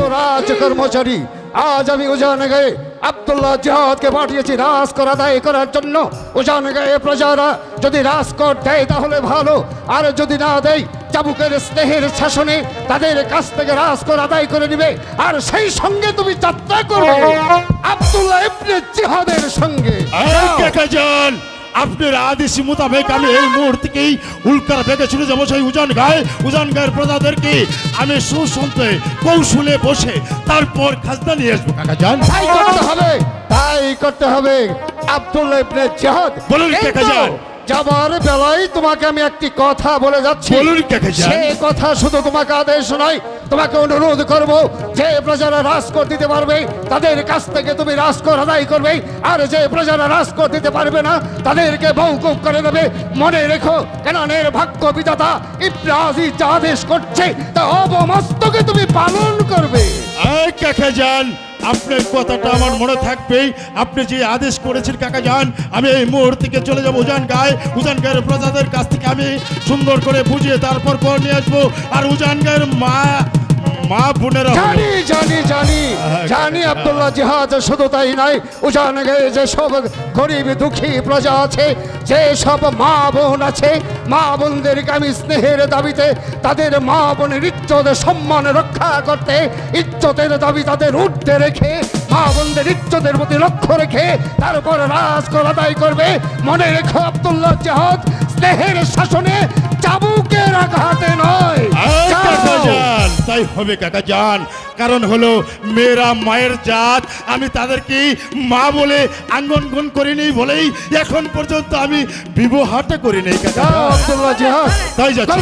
রাজ কর্মচারী। আজ আমি উজানগাঁয়ে আব্দুল্লাহ জিহাদকে পাঠিয়েছি রাজকর আদায় করার জন্য। উজানগাঁয়ে প্রজারা যদি রাজকর দেয় তাহলে ভালো, আর যদি না দেয় চাবুকের স্নেহের শাসনে তাদের কাছ থেকে রাজকর আদায় করে নিবে। আর সেই সঙ্গে তুমি যাত্রা করবে আব্দুল্লাহ ইবনে জিহাদের সঙ্গে। কাকাজান, আপনার আদেশ মোতাবেক আমি এই মুহূর্তেই উল্কার বেগে ছুটে যাবো সেই উজানগাঁয়ের প্রজাদেরকে আমি সুসন্তে কৌশলে বসে তারপর খাজনা নিয়ে আসবো। কাকাজান, তাই করতে হবে, তাই করতে হবে। আব্দুল্লাহ ইবনে জিহাদ, বলুন কাকাজান। যাবার বেলায় তোমাকে আমি একটি কথা বলে যাচ্ছি। বলুন কাকাজান। সে কথা শুধু তোমাকে আদেশ নয়, তোমাকে অনুরোধ করব যে প্রজারা রাজকর দিতে পারবে তাদের কাছ থেকে তুমি রাজকর আদায় করবে, আর যে প্রজারা রাজকর দিতে পারবে না তাদেরকে মওকুফ করে দেবে। মনে রেখো, কেনানের ভাগ্য বিধাতা ইবনে আজিজ যা আদেশ করছে তা অবমস্তকে তুমি পালন করবে। কাকাজান, আপনার কথাটা আমার মনে থাকবেই। আপনি যে আদেশ করেছেন কাকাজান, আমি এই মুহূর্তে চলে যাবো উজানগাঁয়ের প্রজাদের কাছ থেকে আমি সুন্দর করে বুঝিয়ে তারপর করে নিয়ে আসবো। আর উজানগাঁয়ের মা বোনেরা, জানি জানি জানি জানি আব্দুল্লাহ জিহাদ শুধু তাই নয়, উজানগাঁয়ে যে সব গরিব দুঃখী প্রজা আছে, যে সব মা বোন আছে, মা বোনদেরকে আমি স্নেহের দাবিতে তাদের মা বোনের ইজ্জত সম্মান রক্ষা করতে, ইজ্জতের দাবি তাদের ঊর্ধ্বে রেখে, মা বোনদের ইজ্জতের প্রতি লক্ষ্য রেখে তারপর রাজকর আদায় করবে। মনে রেখো আব্দুল্লাহ জিহাদ স্নেহের শাসনে চাবুকের আঘাতে নয়। তাই হবে কাকাজান, কারণ হলো মেয়েরা মায়ের জাত, আমি তাদেরকে মা বলে আঙ্গনগন করিনি বলেই এখন পর্যন্ত আমি বিবাহটা করি নাই। আব্দুল্লাহ জিহাদ, তাই যাচ্ছি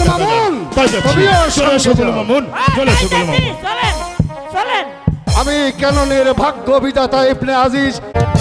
আমি কেননের ভাগ্য বিধাতা ইবনে আজিজ।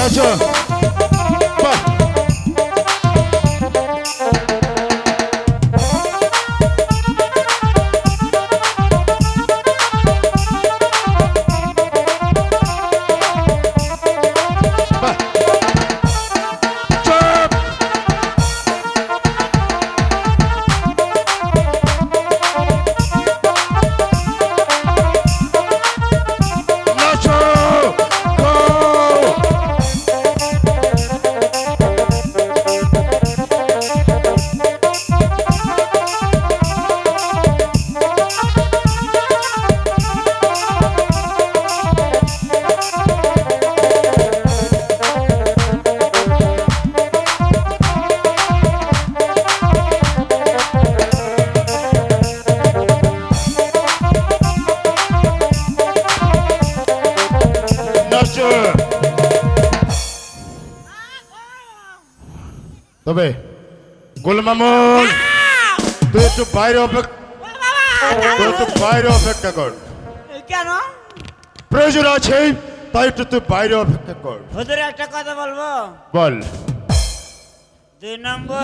তবে গোলমামুন, তুই একটু বাইরে অপেক্ষা কর। কেন? প্রয়োজন আছে, তাই একটু তুই বাইরে অপেক্ষা কর। হুজুর একটা কথা বলবো? বল। 2 নম্বর।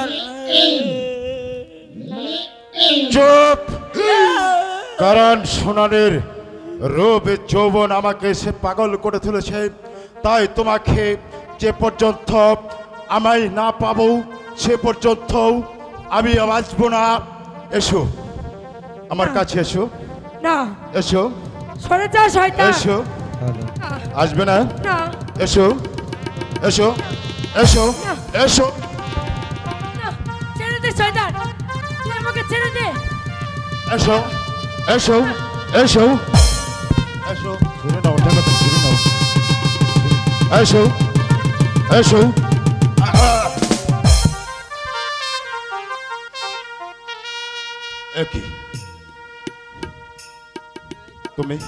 চুপ, কারণ সোনারের রূপ যৌবন আমাকে সে পাগল করে তুলেছে। তাই তোমাকে যে পর্যন্ত আমায় না পাবো সে পর্যন্ত আমি বাঁচবো না। এসো আমার কাছে, এসো না, এসো, সরে যা শয়তান, এসো। আসবে না? না, এসো এসো এসো এসো। না, ছেড়ে দে শয়তান, তুই আমাকে ছেড়ে দে। এসো এসো এসো এসো, শুনে নাও, ওটা কথা শুনে নাও। এসো এসো। কি তুমি?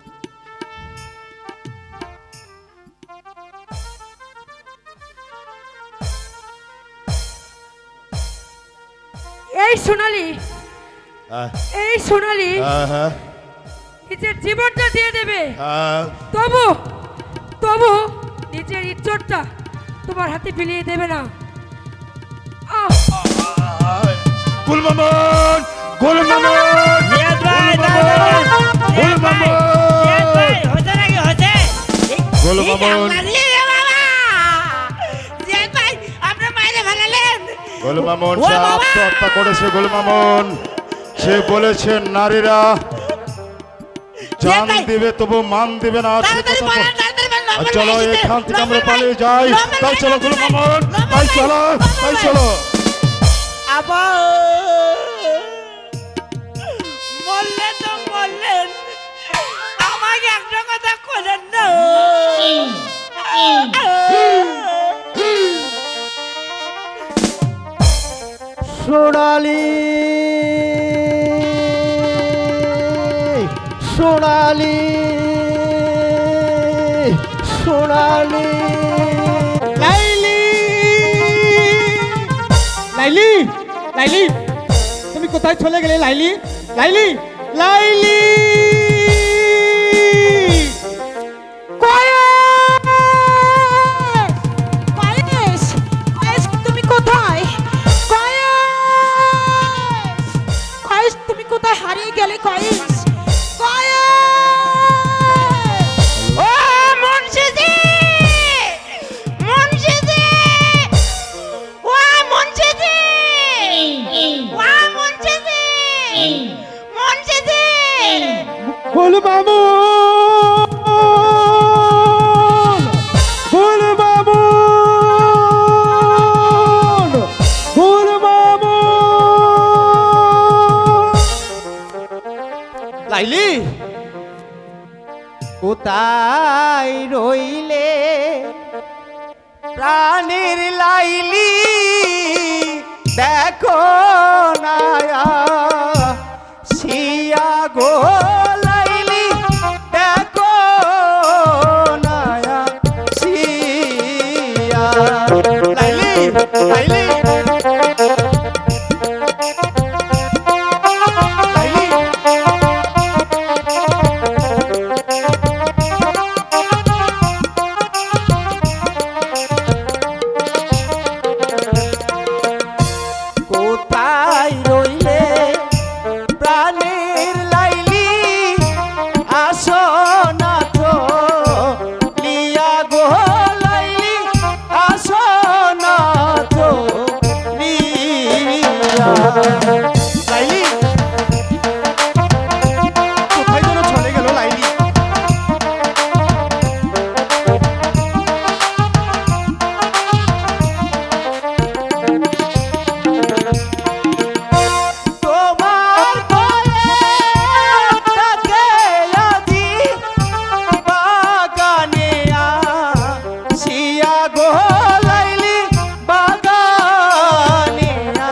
এই সোনালি, এই সোনালি নিজের জীবনটা দিয়ে দেবে, তবু তবু নিজের ইজ্জতটা তোমার হাতে বিলিয়ে দেবে না। গুলমামুন, গুলমামুন, গুলমামুন আত্মহত্যা করেছে। গুলমামুন সে বলেছেন নারীরা জান তাই। দিবে তবু মান দিবে না। তাড়াতাড়ি পালা, তাড়াতাড়ি পালা, আর লম্বা চলো হয়ে এসেছে। এখান থেকে আমরা লম্বা পালিয়ে ভাই, যাই। লম্বা তাই ভাই, চলো গুলো লম্বা মামন, ভাই, তাই লম্বা চলো, ভাই, তাই লম্বা চলো। আবার বললে তো বললেন, আমাকে একটা কথা করেন না। সোনালি সোনালি সোনালি লাইলি লাইলি লাইলি তুমি কোথায় চলে গেলে লাইলি লাইলি লাইলি কয়েস কয়েস তুমি কোথায় কয়েস তুমি কোথায় হারিয়ে গেলে কয়েস ও মুন্সিজি, মুন্সিজি, ও মুন্সিজি, ও মুন্সিজি, মুন্সিজি। ফুল মামুন ফুল মামুন ফুল মামুন লাইলি কোথায় রইলে প্রাণের লাইলি দেখো না শিয়া গো লাইলি দেখো না শিয়া লাইলি লাইলি লাইলি কোথায় রইলে প্রাণের লাইলি আসো না তো লিয়া গো লাইলি আসো না তো লিয়া লাইলি কোথায় যেন চলে গেল লাইলি তোমার কয়েকটাকে আজি বাগানে আসিয়া গো লাইলি বাগানে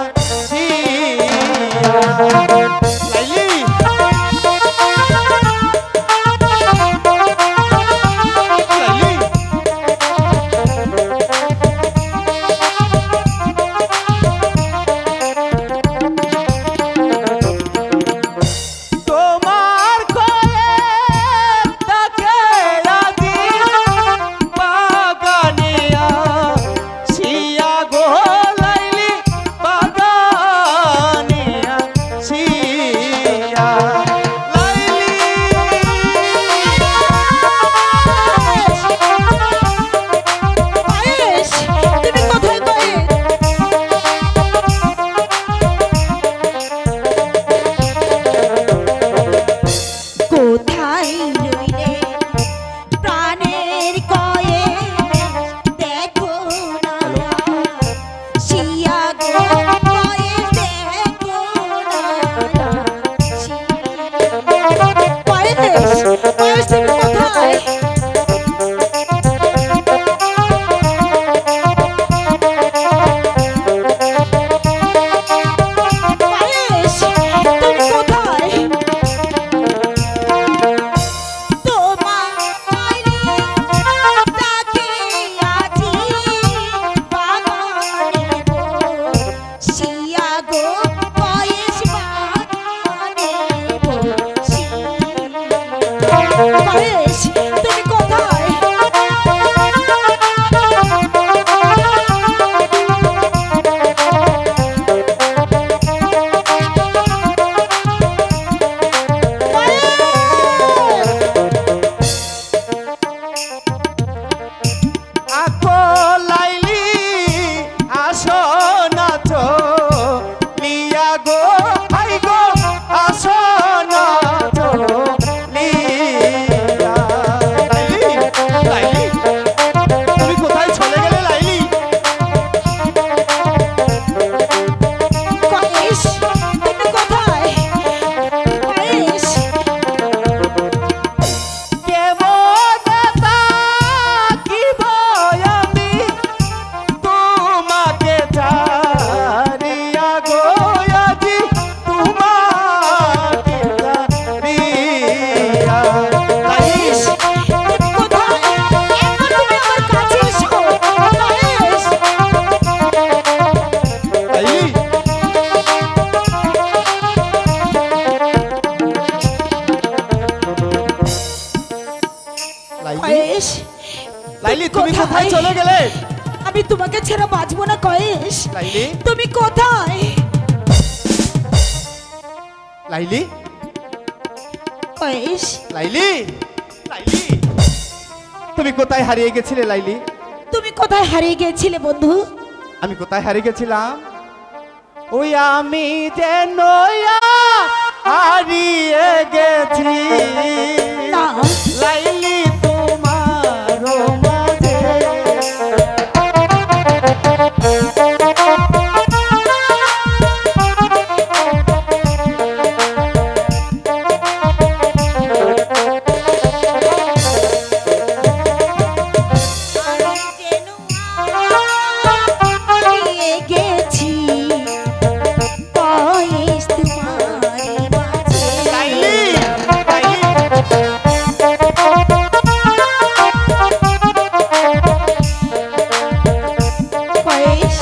আসিয়া লাইলি লাইলি তোমার কয়েকটাকে আজি বাগানে আসিয়া গো লাইলি বাগানে আসিয়া লাইলি কয়েস তুমি কোথায় কয়েস কোথায় রইলে প্রাণের কয়েস দেখো না শিয়া গো কয়েস দেখো না কয়েস কয়েস তুমি কোথায় কয়েস তুমি কোথায় তোমার তাকে আজি বাগানে শিয়া গো কয়েস বাগানে কয়েস তুমি কোথায় আকো লাইলি আসো না তো লিয়া গো হাই গো আসো না তো লিয়া লাইলি কয়েস লাইলি তুমি কোথায়? কোথায় চলে গেলে? আমি তোমাকে ছাড়া বাঁচবো না কয়েস। লাইলি তুমি কোথায়? লাইলি কয়েস লাইলি লাইলি তুমি কোথায় হারিয়ে গেছিলে লাইলি? তুমি কোথায় হারিয়ে গিয়েছিলে বন্ধু? আমি কোথায় হারিয়ে গেছিলাম? ওই আমি যেন হারিয়ে গেছি না লাইলি তোমার মাঝে। হারিয়ে গেছি কয়েস তোমার মাঝে। লাইলি লাইলি কয়েস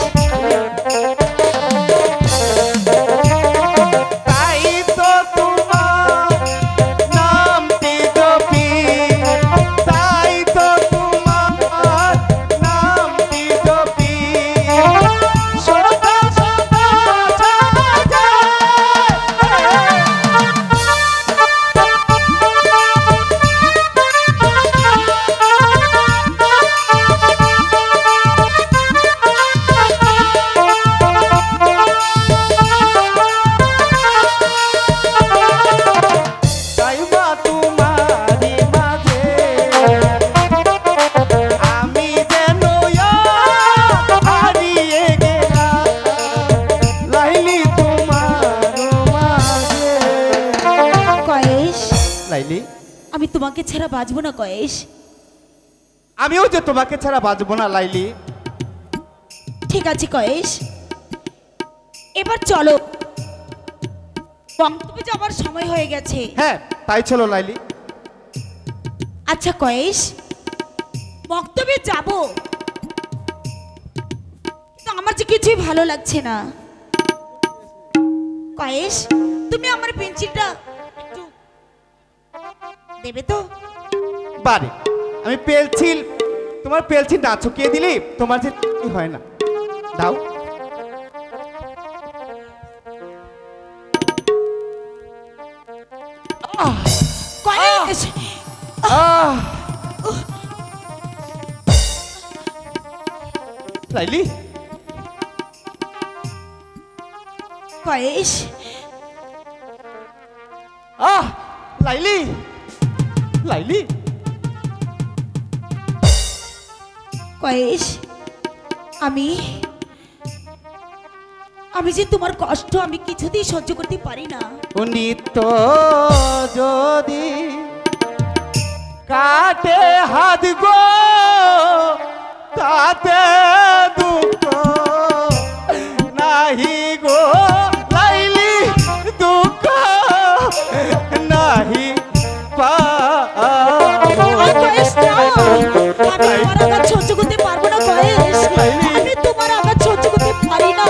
তাই তো তোমার নামটি জপি, তাই তো তোমার নামটি জপি, সদা সদা সদা। তাই বা তোমারই মাঝে আমি যেন হারিয়ে গেলাম লাইলি তোমার মাঝে। কয়েস লাইলি আমি তোমাকে ছাড়া বাঁচবো না কয়েস। আমিও যে তোমাকে ছাড়া বাঁচবো না লাইলি। ঠিক আছে কয়েস, এবার চলো, বক্তব্যে যাবার সময় হয়ে গেছে। হ্যাঁ তাই চলো লাইলি। আচ্ছা কয়েস, বক্তব্যে যাব, কিন্তু আমার যে কিছুই ভালো লাগছে না। কয়েস তুমি আমার পেন্সিলটা একটু দেবে তো? বারে আমি পেলছিল, তোমার পেলছিল না ছুকিয়ে দিলি তোমার যে হয় না, দাও। কয়েস আহ লাইলি কয়েস লাইলি লাইলি কয়েস আমি আমি যে তোমার কষ্ট আমি কিছুতেই সহ্য করতে পারি না। নিত্য যদি কাটে হাত গো তাতে দুঃখ নাহি গো লাইলি, দুঃখ নাহি কয়েস না, আমি তোমার আঘাত সহ্য করতে পারবো না কয়েস, আমি তোমার আঘাত সহ্য করতে পারি না।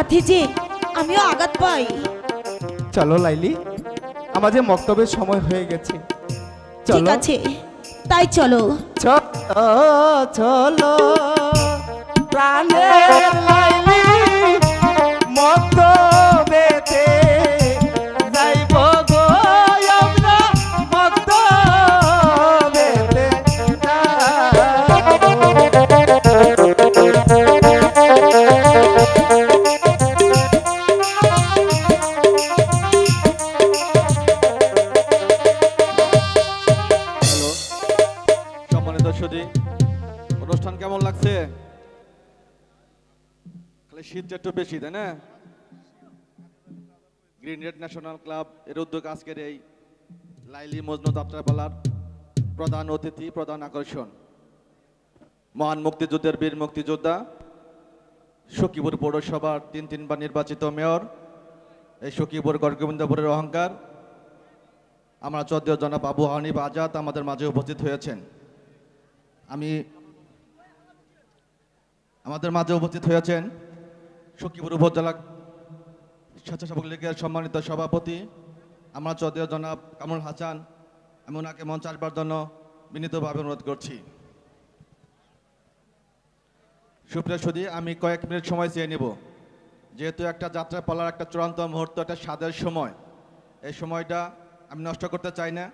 আঘাতে যে আমিও আঘাত পাই। চলো লাইলি, আমাদের মক্তবের সময় হয়ে গেছে। ঠিক চলো আছে, তাই চলো। চলো চলো প্রাণের লাইলি, মক্তবেতে যাইব গো আমরা, মক্তবেতে হ্যালো সম্মানিত সুধী, অনুষ্ঠান কেমন লাগছে? খালি শীতটা একটু বেশি, তাই না? গ্রিন রেড ন্যাশনাল ক্লাব এর উদ্যোগ আজকের এই লাইলি মজনু যাত্রাপালার প্রধান অতিথি, প্রধান আকর্ষণ মহান মুক্তিযুদ্ধের বীর মুক্তিযোদ্ধা, সখীপুর পৌরসভার তিনবার নির্বাচিত মেয়র, এই সখীপুর গড়গোবিন্দপুরের অহংকার আমরা চৌধুরী জনাব আবু হানিফ আজাদ আমাদের মাঝে উপস্থিত হয়েছেন। আমাদের মাঝে উপস্থিত হয়েছেন সখীপুর উপজেলা স্বেচ্ছাসেবক লীগের সম্মানিত সভাপতি আমরা চৌধুরী জনাব কামরুল হাসান। আমি ওনাকে মঞ্চে আসবার জন্য বিনীতভাবে অনুরোধ করছি। সুপ্রিয় সুধী, আমি কয়েক মিনিট সময় চেয়ে নেব, যেহেতু একটা যাত্রা পালার একটা চূড়ান্ত মুহূর্ত, একটা স্বাদের সময়, এই সময়টা আমি নষ্ট করতে চাই না।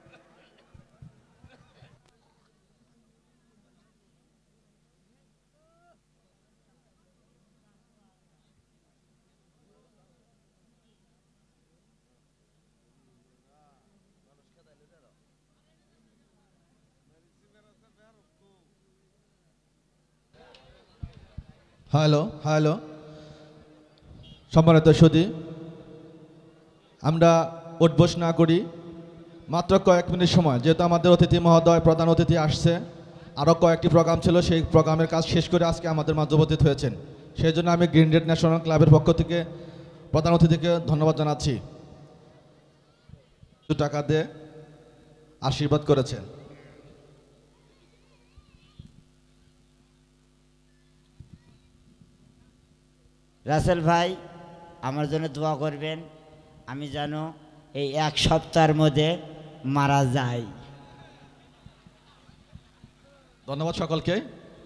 হ্যালো হ্যালো সম্মানিত সুধী, আমরা উঠবোস না করি, মাত্র কয়েক মিনিট সময়, যেহেতু আমাদের অতিথি মহোদয় প্রধান অতিথি আসছে, আরও কয়েকটি প্রোগ্রাম ছিল, সেই প্রোগ্রামের কাজ শেষ করে আজকে আমাদের মাঝে উপস্থিত হয়েছেন। সেই জন্য আমি গ্রিন রেড ন্যাশনাল ক্লাবের পক্ষ থেকে প্রধান অতিথিকে ধন্যবাদ জানাচ্ছি। টাকা দিয়ে আশীর্বাদ করেছেন। রাসেল ভাই, আমার জন্য দোয়া করবেন, আমি যেন এই এক সপ্তাহের মধ্যে মারা যাই। ধন্যবাদ সকলকে।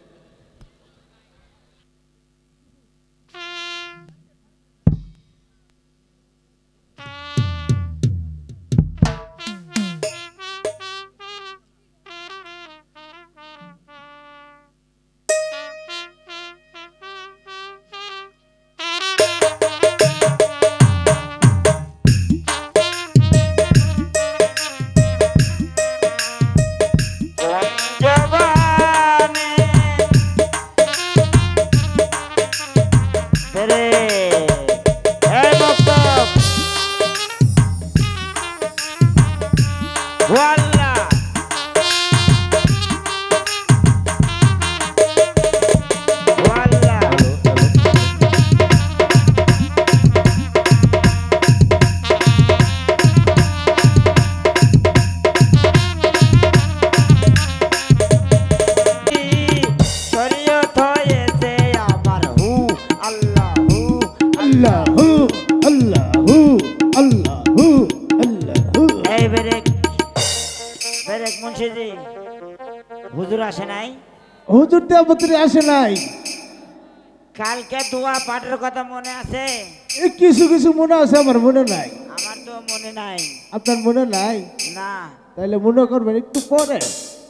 হুজুর আসে নাই? হুজুর দেবতরী আসে নাই। কালকে দোয়া পাঠের কথা মনে আছে? এই কিছু কিছু মনে আছে, আমার মনে নাই। আমার তো মনে নাই। আপনার মনে নাই? না। তাহলে মনে করবেন একটু পরে।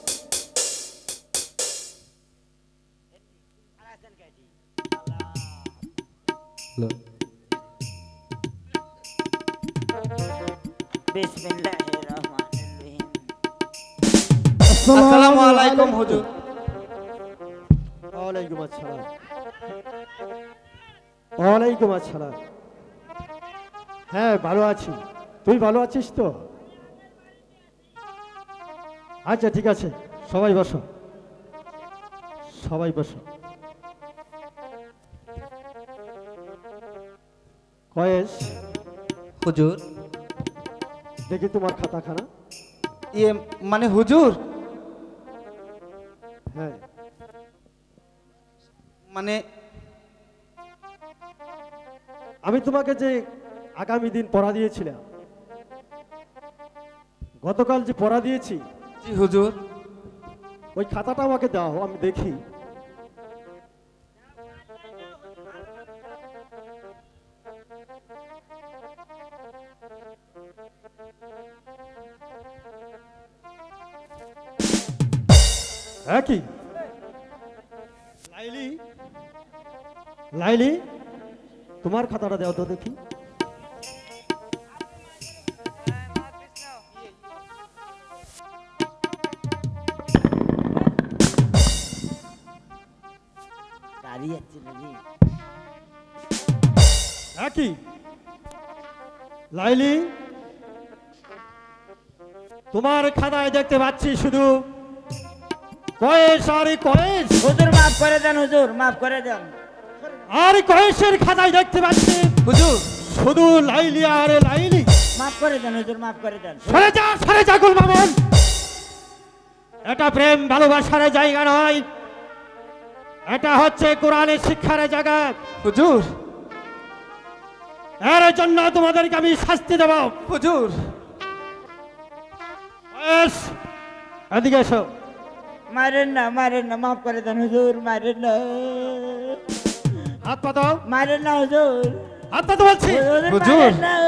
বিসমিল্লাহির রহমানির রহিম। আসসালামু আলাইকুম হুজুর। ওয়ালাইকুম আসসালাম। ওয়ালাইকুম আসসালাম। হ্যাঁ, ভালো আছি। তুই ভালো আছিস তো? আচ্ছা ঠিক আছে, সবাই বসো, সবাই বসো। কয়েস, হুজুর। দেখি তোমার খাতাখানা। ইয়ে মানে হুজুর, হ্যাঁ মানে আমি তোমাকে যে আগামী দিন পড়া দিয়েছিলাম, গতকাল যে পড়া দিয়েছি, জি হুজুর। ওই খাতাটা আমাকে দাও, আমি দেখি। হ্যাঁ কি লাইলি, লাইলি তোমার খাতাটা দাও তো দেখি। হ্যাঁ কি লাইলি, তোমার খাতায় দেখতে পাচ্ছি শুধু কয়েস আর কয়েস। হুজুর মাফ করে দেন, হুজুর মাফ করে দেন। আর কয়েসের খাতায় দেখতে পাচ্ছি হুজুর শুধু লাইলি আর লাইলি। মাফ করে দেন হুজুর, মাফ করে দেন। সরে যা গুল মামুন, এটা প্রেম ভালোবাসার জায়গা নয়, এটা হচ্ছে কোরআনের শিক্ষার জায়গা। হুজুর এর জন্য তোমাদেরকে আমি শাস্তি দেব। হুজুর কয়েস, এদিকে এসো। মারেন না, মারেন না, মাফ করে দেন হুজুর, মারেন না, হাত পাতো, মারেন না হুজুর, হাত পাতো বলছি। হুজুর। মারেন না,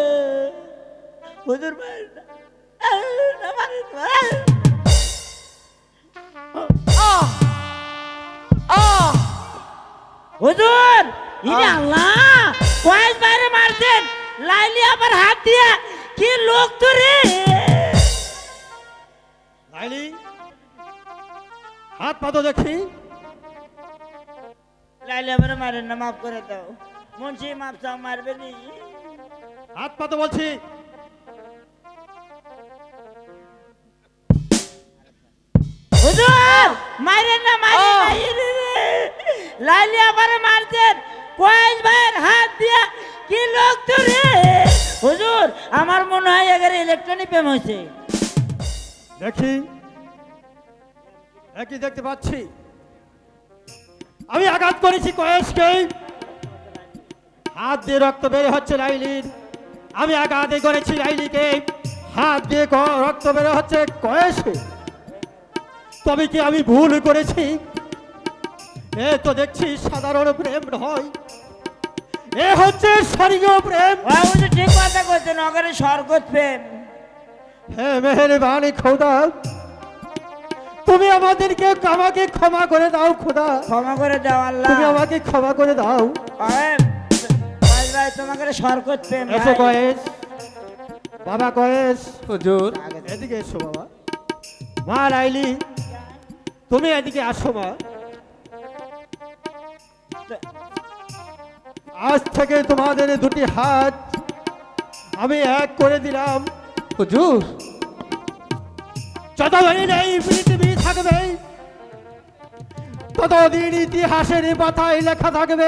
হুজুর মারেন না, মারেন না। হুজুর ইনি আল্লাহ কয়েস বাইরে মারছেন, লাইলি আবার হাত দিয়ে, কি লোক তো রে। লাইলি হাত পাতো দেখি। লাইলি আবার মারেন না, মাফ করে দাও। মুন্সি মাফ চাও, মারবে নি। হাত পাতো বলছি। হুজুর মারেন না, মারেন না। লাইলি আবার মারছেন, কয়েস ভাইয়ের হাত দিয়া, কি লোক তো রে। হুজুর আমার মনে হয় এগারে ইলেকট্রনিক প্রেম হয়েছে। দেখি, একই দেখতে পাচ্ছি। আমি আঘাত করেছি কয়েসকে, হাত দিয়ে রক্ত বের হচ্ছে লাইলির। আমি আঘাত করেছি লাইলিকে, হাত দিয়ে রক্ত বের হচ্ছে কয়েসে। তবে কি আমি ভুল করেছি? এ তো দেখছি সাধারণ প্রেম নয়, এ হচ্ছে স্বর্গীয় প্রেম। হুজুর ঠিক কথা কইছেন, অগারে স্বর্গত প্রেম। হে মেহেরবানি খোদা, তুমি আমাদেরকে আমাকে ক্ষমা করে দাও খোদা, ক্ষমা করে দাও আল্লাহ, তুমি আমাকে ক্ষমা করে দাও। কয়েস ভাই তোমাকে স্বর্গত প্রেম। এসো কয়েস, বাবা কয়েস, হুজুর এদিকে এসো বাবা। মা লাইলি তুমি এদিকে আসো মা। আজ থেকে তোমাদের দুটি হাত আমি এক করে দিলাম। হুজুর যতদিন এই পৃথিবী থাকবে, ততদিন ইতিহাসের পাতায় লেখা থাকবে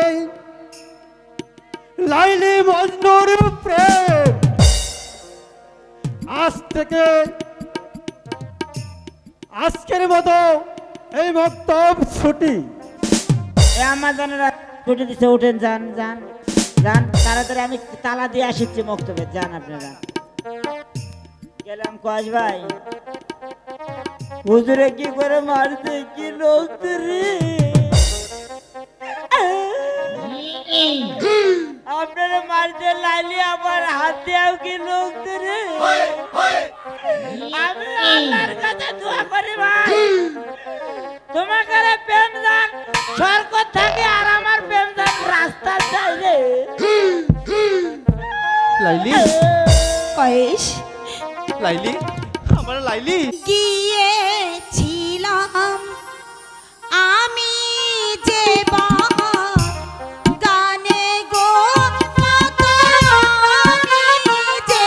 লাইলি মজনুর প্রেম। আজ থেকে আজকের মতো এই বক্তব্য ছুটি। আমার জানেরা ছুটি দিচ্ছে, উঠেন, যান যান যান তাড়াতাড়ি, আমি তালা দিয়ে আসছি মক্তবে, যান আপনারা। গেলাম কয়েস ভাই। হুজুরে কি করে মারছে, কি লোক রে। আপনারা মারছে, লাইলি আমার হাতেও কি লোক রে। আমি আল্লাহর কাছে দোয়া করি ভাই, তোমাকে প্রেম জান স্বর্গ থাকে, আর আমার প্রেম জান রাস্তা যায় রে। লাইলি, কয়েস লাইলি, আমার লাইলি। গিয়েছিলাম আমি যে গানে গো মাতা, আমি যে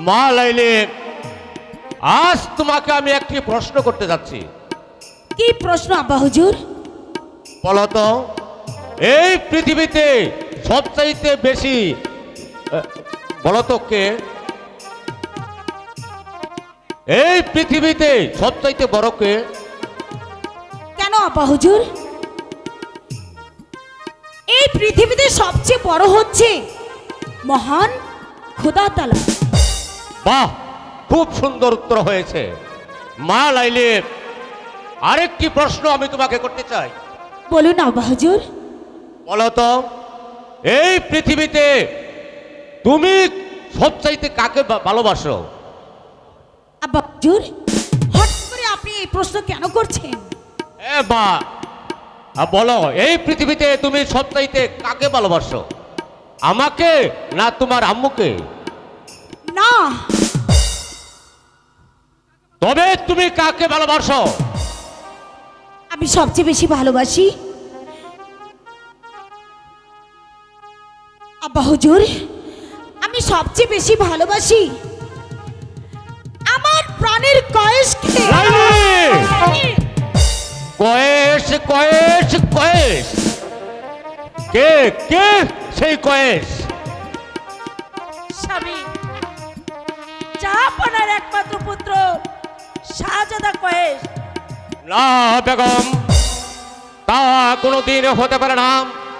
মা লাইলি, আজ তোমাকে আমি একটি প্রশ্ন করতে যাচ্ছি। কি প্রশ্ন আব্বা হুজুর? বলো তো, এই পৃথিবীতে সবচাইতে বেশি বলো তো কে? এই পৃথিবীতে সবচাইতে বড় কে? কেন আব্বা হুজুর? এই পৃথিবীতে সবচেয়ে বড় হচ্ছে মহান খোদা তাআলা। বাহ, খুব সুন্দর উত্তর হয়েছে। মা লাইলি, আরেকটি প্রশ্ন আমি তোমাকে করতে চাই। বলুন আব্বা হুজুর। বলো তো, এই পৃথিবীতে তুমি সবচাইতে কাকে ভালোবাসো? আব্বা হুজুর, হঠাৎ করে আপনি এই প্রশ্ন কেন করছেন? মা, বলো, এই পৃথিবীতে তুমি সবচাইতে কাকে ভালোবাসো? আমাকে না তোমার আম্মুকে? না। তবে তুমি কাকে ভালোবাসো? আমি সবচেয়ে বেশি ভালোবাসি আব্বা হুজুর, আমি সবচেয়ে বেশি ভালোবাসি আমার প্রাণের কয়েসকে। কয়েস, কয়েস, কয়েস? কে কে সেই কয়েস? স্বামী, জাহাপনার একমাত্র পুত্র শাহজাদা কয়েস। না বেগম, তা কোনোদিন হতে পারে না।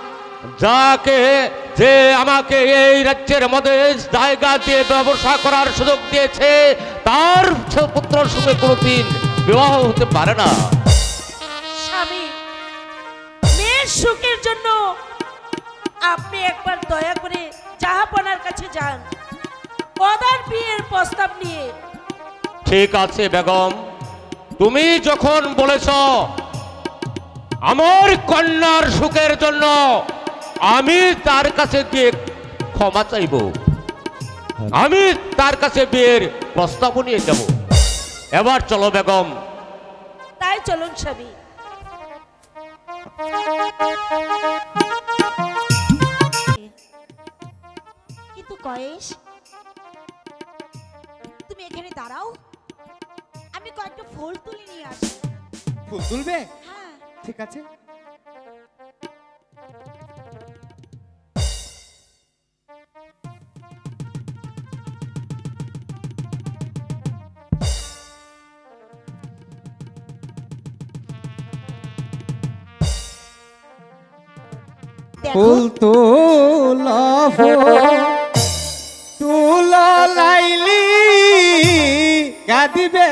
যে আমাকে এই রাজ্যের মধ্যে জায়গা দিয়ে ব্যবসা করার সুযোগ দিয়েছে, তার পুত্রের সঙ্গে কোনোদিন বিবাহ হতে পারে না। স্বামী, মেয়ের সুখের জন্য আপনি একবার দয়া করে জাহাপনার কাছে যান, কদার বিয়ের প্রস্তাব নিয়ে। ঠিক আছে বেগম, তুমি যখন বলেছ আমার কন্যার সুখের জন্য আমি তার কাছে গিয়ে ক্ষমা চাইব, আমি তার কাছে বিয়ের প্রস্তাব নিয়ে যাব। এবার চলো বেগম। তাই চলুন স্বামী। কিন্তু কয়েস, তুমি এখানে দাঁড়াও, আমি কয়েকটা ফুল তুলে নিয়ে আসি। ফুল তুলবে? হ্যাঁ। ঠিক আছে। ফুল তোলা, তুলো লাইলি, গাদিবে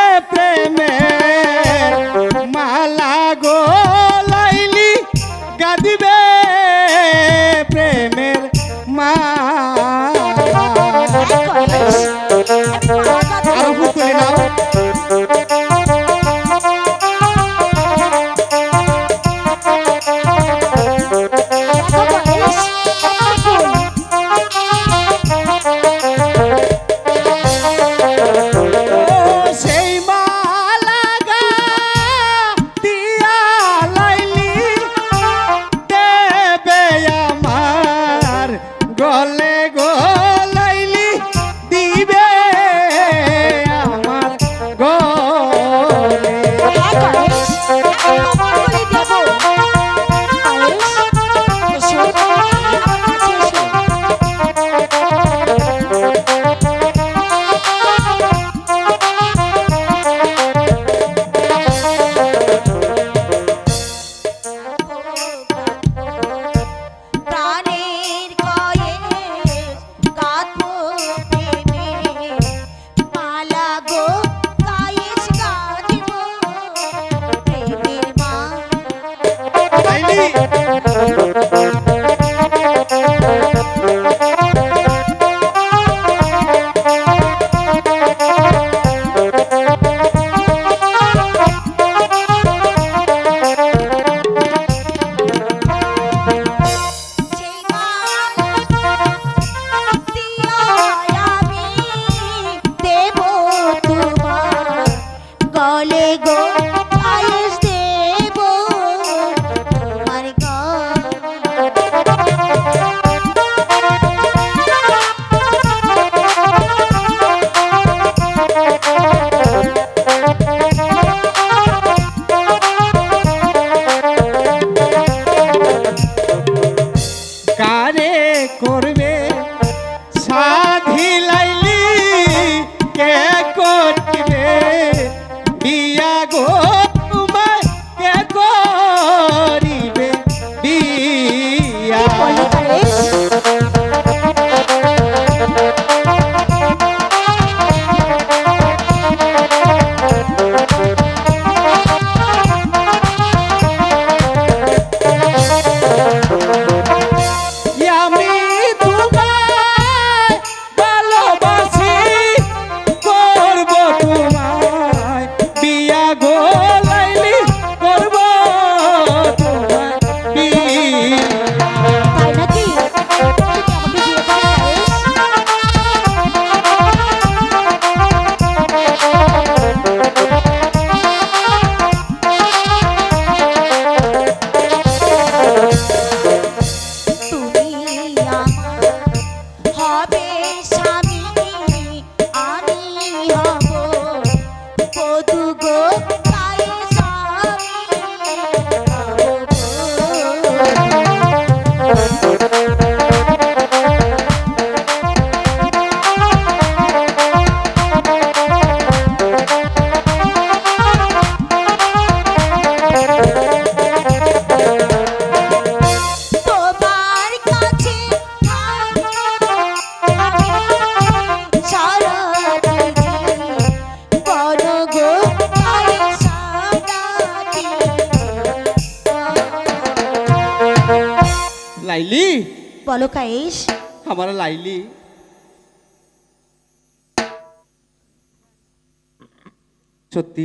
প্রেমের মালা গো লাইলি, গাদিবে প্রেমের মালা। আরো ফুল তুলে নাও। গলে গো আয়েস দেব তোমার লাইলি বলো কায়েস। আমার লাইলি সত্যি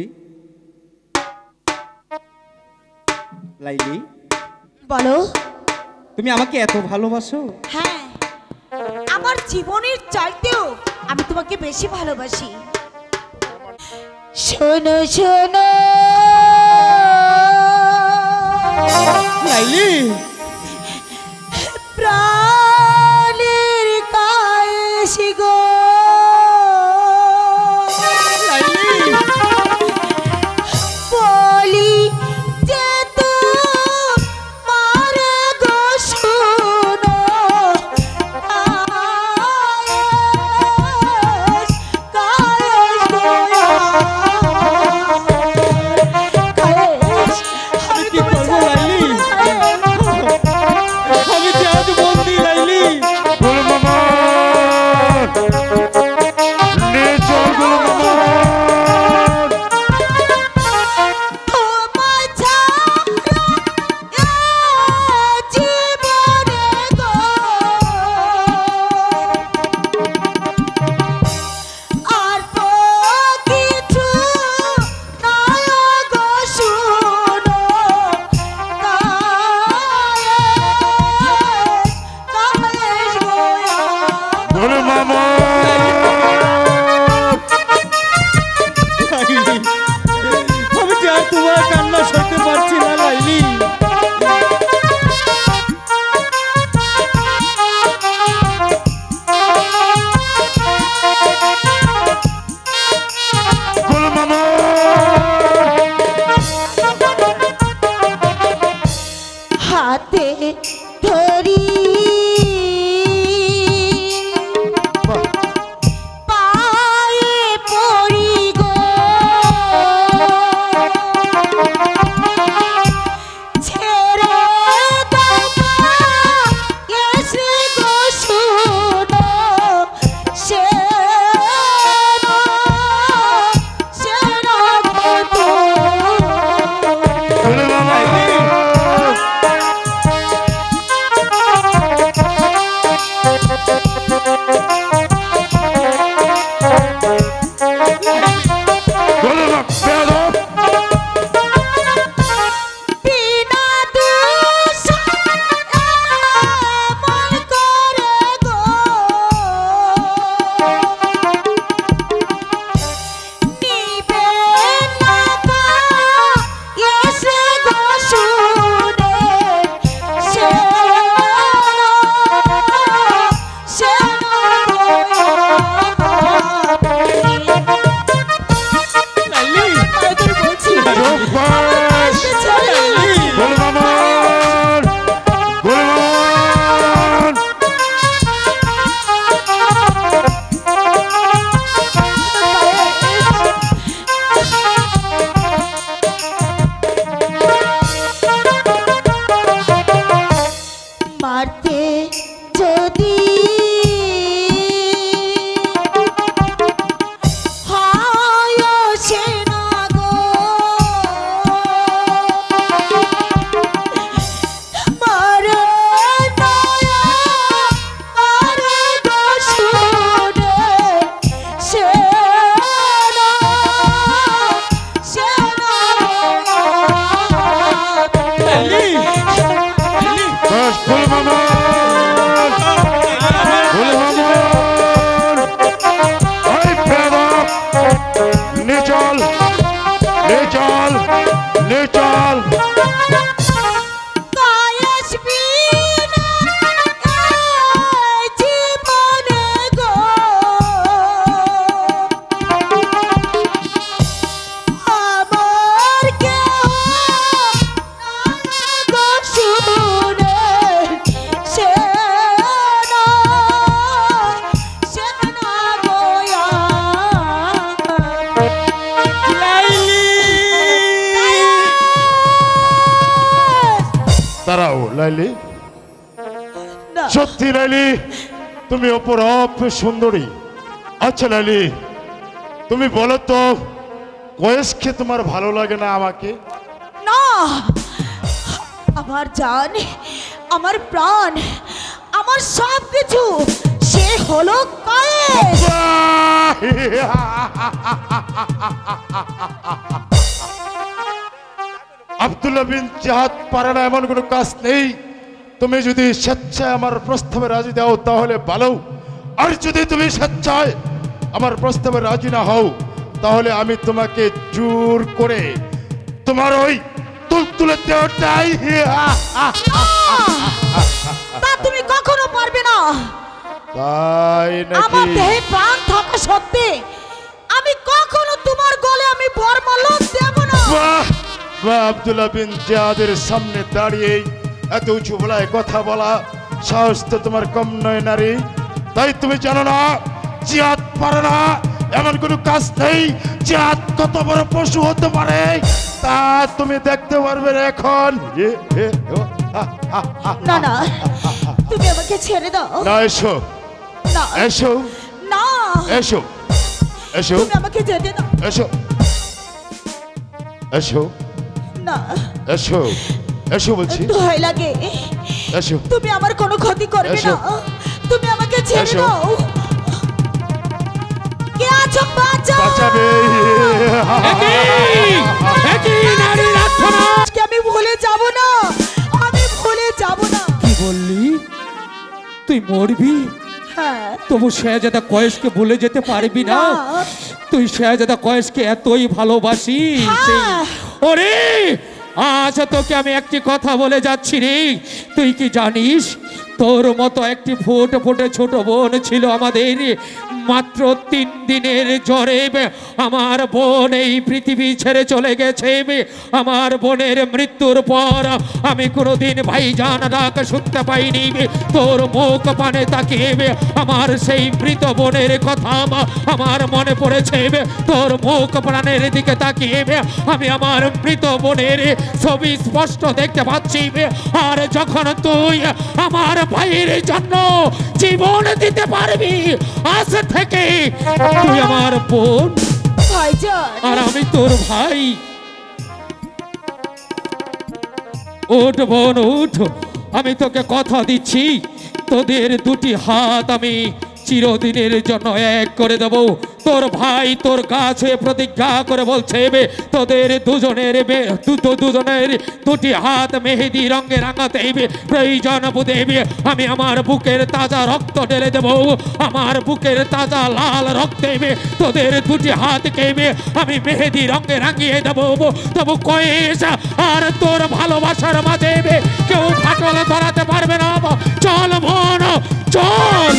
লাইলি বলো। তুমি আমাকে এত ভালোবাসো? হ্যাঁ, আমার জীবনের চাইতেও আমি তোমাকে বেশি ভালোবাসি। শোনো শোনো লাইলি প্রাণের কায়েসি গো, বলি যে তোমার গো শোনো কায়েস, কায়েস গো কায়েস। আমি কি করবো লাইলি? আমি যে আজ বন্দি লাইলি। গোল মামা নে চল গোল মামা। তোমায় ছাড়া এ জীবনে গো আর তো কিছু নয় গো শুনো কায়েস, কায়েস গো গোল মামা লাইলি, আমি যে আর তোমার কান্না সইতে পারছি না লাইলি। গোল মামা হাতে ধরি পায়ে পড়ি গো, ছেড়ে দাও না এসে গো শুনো সেনো, সেনো গো গোল মামা গোল মামা বেয়াদব। বিনা দোষে এমন করে গো নিবে না এসে গো শুনে সেনো, সেনো লাইলি তোর বলছি চুপ কর। গোল মামা গোল মামা মারতে যদি হয় সেনা গো, মারে দয়া মারে গো শুনে সেনা, সেনা লাইলি বাস গোল মামা গোল মামা এই বেয়াদব নে চল নে চল নে চল। কায়েস বিনা এই জীবনে গো আমার কেহ নাই গো শুনে সেনা, সেনা গো দাঁড়াও লাইলি। না সত্যি লাইলি তুমি অপরূপ সুন্দরী। আচ্ছা লাইলি তুমি বলো তো কয়েসকে তোমার ভালো লাগে না আমাকে? না আমার জান, আমার প্রাণ, আমার সব কিছু, সে হলো কয়েস। আব্দুল্লাহ বিন জিহাদ পারে না এমন কোনো কাজ নেই। তুমি যদি স্বেচ্ছায় আমার প্রস্তাবে রাজি দাও তাহলে ভালো, আর যদি তুমি স্বেচ্ছায় আমার প্রস্তাবে রাজি না হও তাহলে আমি তোমাকে জোর করে তোমার ওই তুলতুলে দেওয়াটাই। তা তুমি কখনো পারবে না। তাই আমার নাকি? দেহে প্রাণ থাকা সত্ত্বে আমি কখনো তোমার গলে আমি বরমাল্য দেব না। বাহ বাহ, আব্দুল্লাহ বিন জিয়াদের সামনে দাঁড়িয়ে এত উঁচু বলায় কথা বলা সাহস তো তোমার কম নয় নারী। তাই তুমি জানো না জিহাদ পারে না এমন কোনো কাজ নেই। জিহাদ কত বড় পশু হতে পারে তা তুমি দেখতে পারবে না এখন। না না, তুমি আমাকে ছেড়ে দাও। না, এসো না এসো না, এসো এসো তুমি আমাকে যেতে দাও। এসো এসো না, এসো এসো বলছি, দোহাই লাগে, এসো। তুমি আমার কোনো ক্ষতি করবে এসো। না। তুমি আমাকে ছেড়ে এসো। দাও। কে আছো বাঁচাও। বাঁচাবে। আজকে আমি ভুলে যাব না, আমি ভুলে যাব না। কি বললি? তুই মরবি? হ্যাঁ, তবু শেহজাদা কয়েসকে ভুলে যেতে পারবি না? না। তুই শেহজাদা কয়েসকে এতই ভালোবাসিস? হ্যাঁ। ওরে, আজ তোকে আমি একটি কথা বলে যাচ্ছি রে। তুই কি জানিস তোর মতো একটি ফুটে ছোট বোন ছিল আমাদের। মাত্র 3 দিনের জ্বরে আমার বোন এই পৃথিবী ছেড়ে চলে গেছে। আমার বোনের মৃত্যুর পর আমি কোনোদিন ভাইজান ডাক শুনতে পাইনি। তোর মুখ পানে তাকিয়ে আমার সেই মৃত বোনের কথা আমার মনে পড়েছে। তোর মুখ প্রাণের দিকে তাকিয়ে আমি আমার মৃত বোনের ছবি স্পষ্ট দেখতে পাচ্ছি। আর যখন তুই আমার ভাইয়ের জন্য জীবন দিতে পারবি, আজ থেকে তুই আমার বোন ভাইজান। আর আমি তোর ভাই। উঠ বোন উঠ, আমি তোকে কথা দিচ্ছি তোদের 2টি হাত আমি চিরদিনের জন্য এক করে দেব। তোর ভাই তোর কাছে প্রতিজ্ঞা করে বলছে তোদের দুজনের 2টি হাত মেহেদি রঙে রাঙাতে প্রয়োজন বোধে আমি আমার বুকের তাজা রক্ত ঢেলে দেব। আমার বুকের তাজা লাল রক্তে তোদের 2টি হাতকে আমি মেহেদি রঙে রাঙিয়ে দেব। তবু কয়েস আর তোর ভালোবাসার মাঝে কেউ ফাটল ধরাতে পারবে না। চল বোন চল।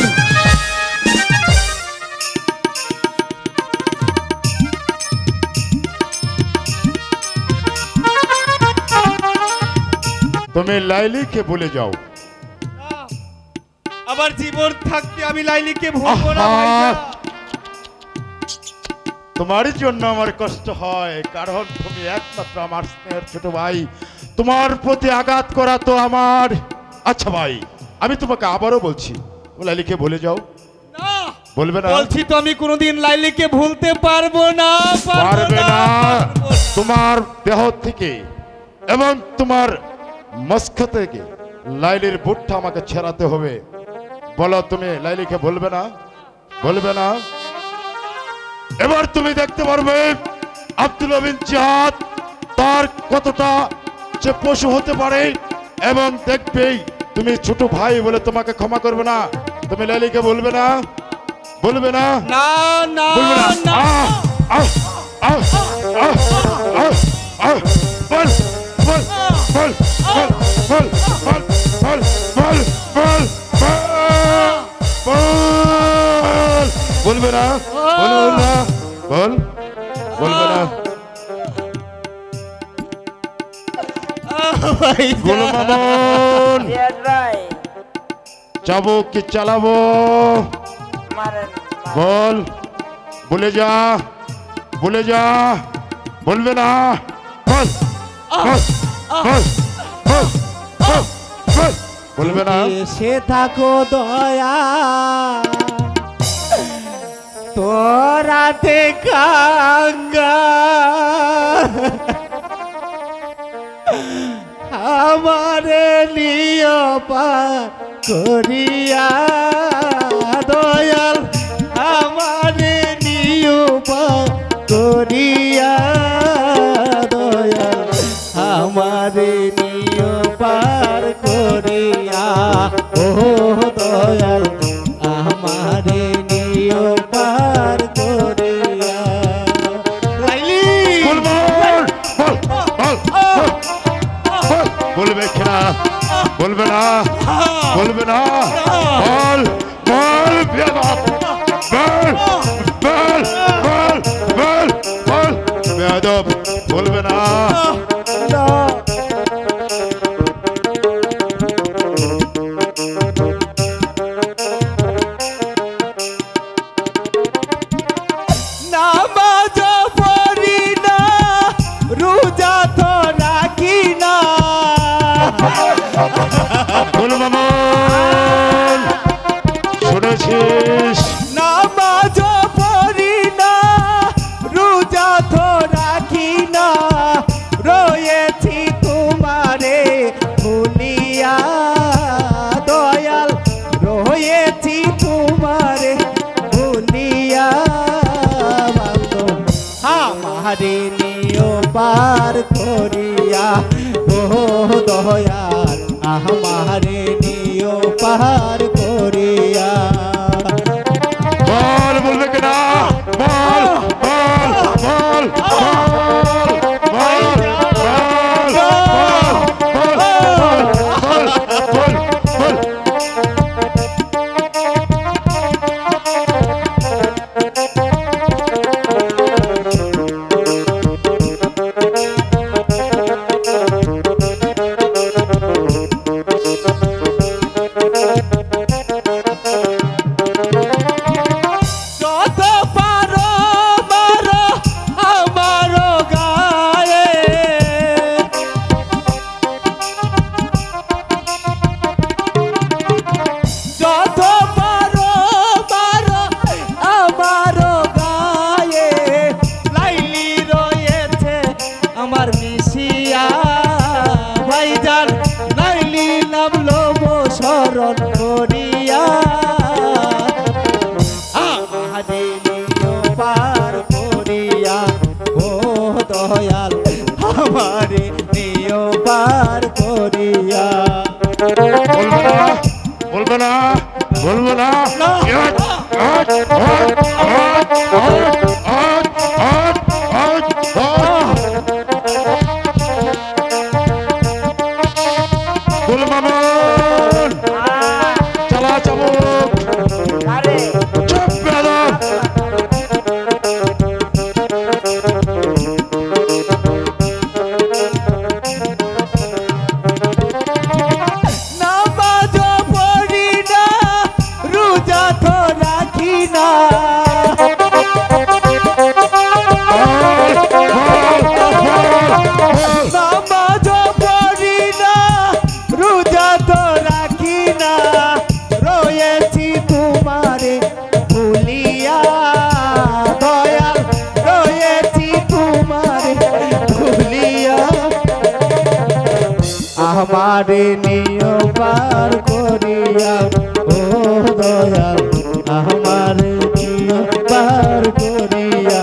তুমি লাইলিকে ভুলে যাও। আমার জীবন থাকতে আমি লাইলিকে ভুলবো না ভাইজান। তোমার জন্য আমার কষ্ট হয়, কারণ তুমি একমাত্র আমার স্নেহের ছোট ভাই। তোমার প্রতি আঘাত করা তো আমার। আচ্ছা ভাই, আমি তোমাকে আবারও বলছি লাইলিকে ভুলে যাও। না, বলবে না? বলছি তো আমি কোনোদিন লাইলিকে ভুলতে পারবো না। পারবে না। তোমার দেহ থেকে এবং তোমার মস্ক থেকে লাইলির বুটটা আমাকে ছেড়াতে হবে। বলো তুমি লাইলিকে বলবে না? বলবে না? এবার তুমি দেখতে পারবে আব্দুল্লাহ বিন জিহাদ তার কতটা সে পশু হতে পারে, এবং দেখবেই তুমি ছোট ভাই বলে তোমাকে ক্ষমা করবে না। তুমি লাইলিকে বলবে না? বলবে না? না না বলবে না? না। বল বল বল বল বল বল বল বল বল বল। বলবে না? বলবে না? বল বলবে না? গোল মামুন, যাবো কি চালাবো? বল, বলে যা, বলে যা। বলবে না? বল বল বল বল বল বল। বলবে না? এসে থাকো দয়া তোরাতে কাঙ্গা আমারে নিয় পার করিয়া দয়াল আমারে নিয় পার করিয়া দয়াল আমারে নিয় পার করিয়া ও দয়াল আমারে নিয় পার করিয়া লাইলি বলবে কিনা বলবে না বলবে না বল বল বেয়াদব বল বল বল বল বল বেয়াদব বলবে না নামাজ পড়ি না রোজা তো রাখি না বল মামন শুনেছিস নামাজ পড়ি না রোজা তো রাখি না রয়েছি তোমারে ভুলিয়া দয়াল রয়েছি তোমারে ভুলিয়া আমারে নিয় পার করিয়া ও দয়াল আমারে নিয় পার করিয়া বল বলবে কিনা বল বল বল বল বল বল বল যত পারো মারো আমারো গায়ে যত পারো মারো আমারো গায়ে লাইলি রয়েছে আমার মিশিয়া ভাইজান লাইলি নামলো শরণ করিয়া আমারে নিয় পার করিয়া ও দয়াল আমারে নিয় পার করিয়া বলবে না বলবে না বল মামন চালা চাবুক চুপ বেয়াদব নামাজ পড়ি না রোজা তো রাখি না নামাজ পড়ি না রোজা তো রাখি না রয়েছি তোমারে ভুলিয়া দয়াল রয়েছি তোমারে ভুলিয়া আমারে নিয় পার করিয়া ও দয়াল আমারে নিয় পার করিয়া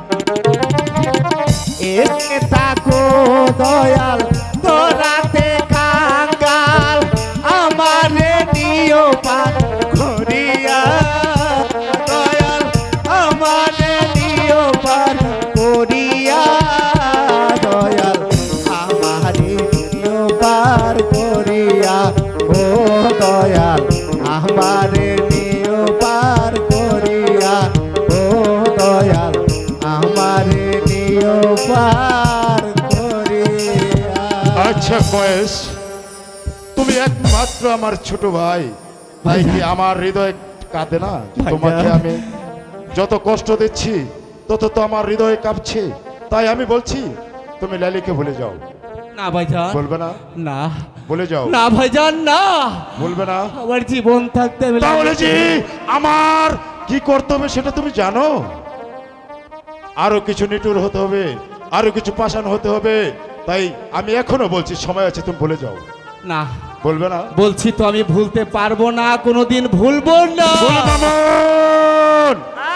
এসে থাকো দয়াল তোরাতে কাঙ্গাল আমারে নিয় পার করিয়া দয়াল আমারে নিয় পার করিয়া দয়াল আমারে নিয় পার করিয়া ও দয়াল আমারে নিয় পার করিয়া ও দয়াল আমারে নিয় পার করিয়া আচ্ছা কয়েস তুমি একমাত্র আমার ছোট ভাই ভাই কি আমার হৃদয় কাঁদে না যে তোমাকে আমি যত কষ্ট দিচ্ছি তত তো আমার হৃদয় কাঁপছে তাই আমি বলছি তুমি লালিকে ভুলে যাও না ভাইজান বলবে না না বলে যাও না ভাইজান না বলবে না আমার জীবন থাকতে আমি তাহলে জি আমার কি করতে হবে সেটা তুমি জানো আরো কিছু নিটুর হতে হবে আরো কিছু পাষাণ হতে হবে তাই আমি এখনো বলছি সময় আছে, তুমি বলে যাও। না বলবে না? বলছি তো আমি ভুলতে পারবো না, কোনোদিন ভুলবো না। মামুন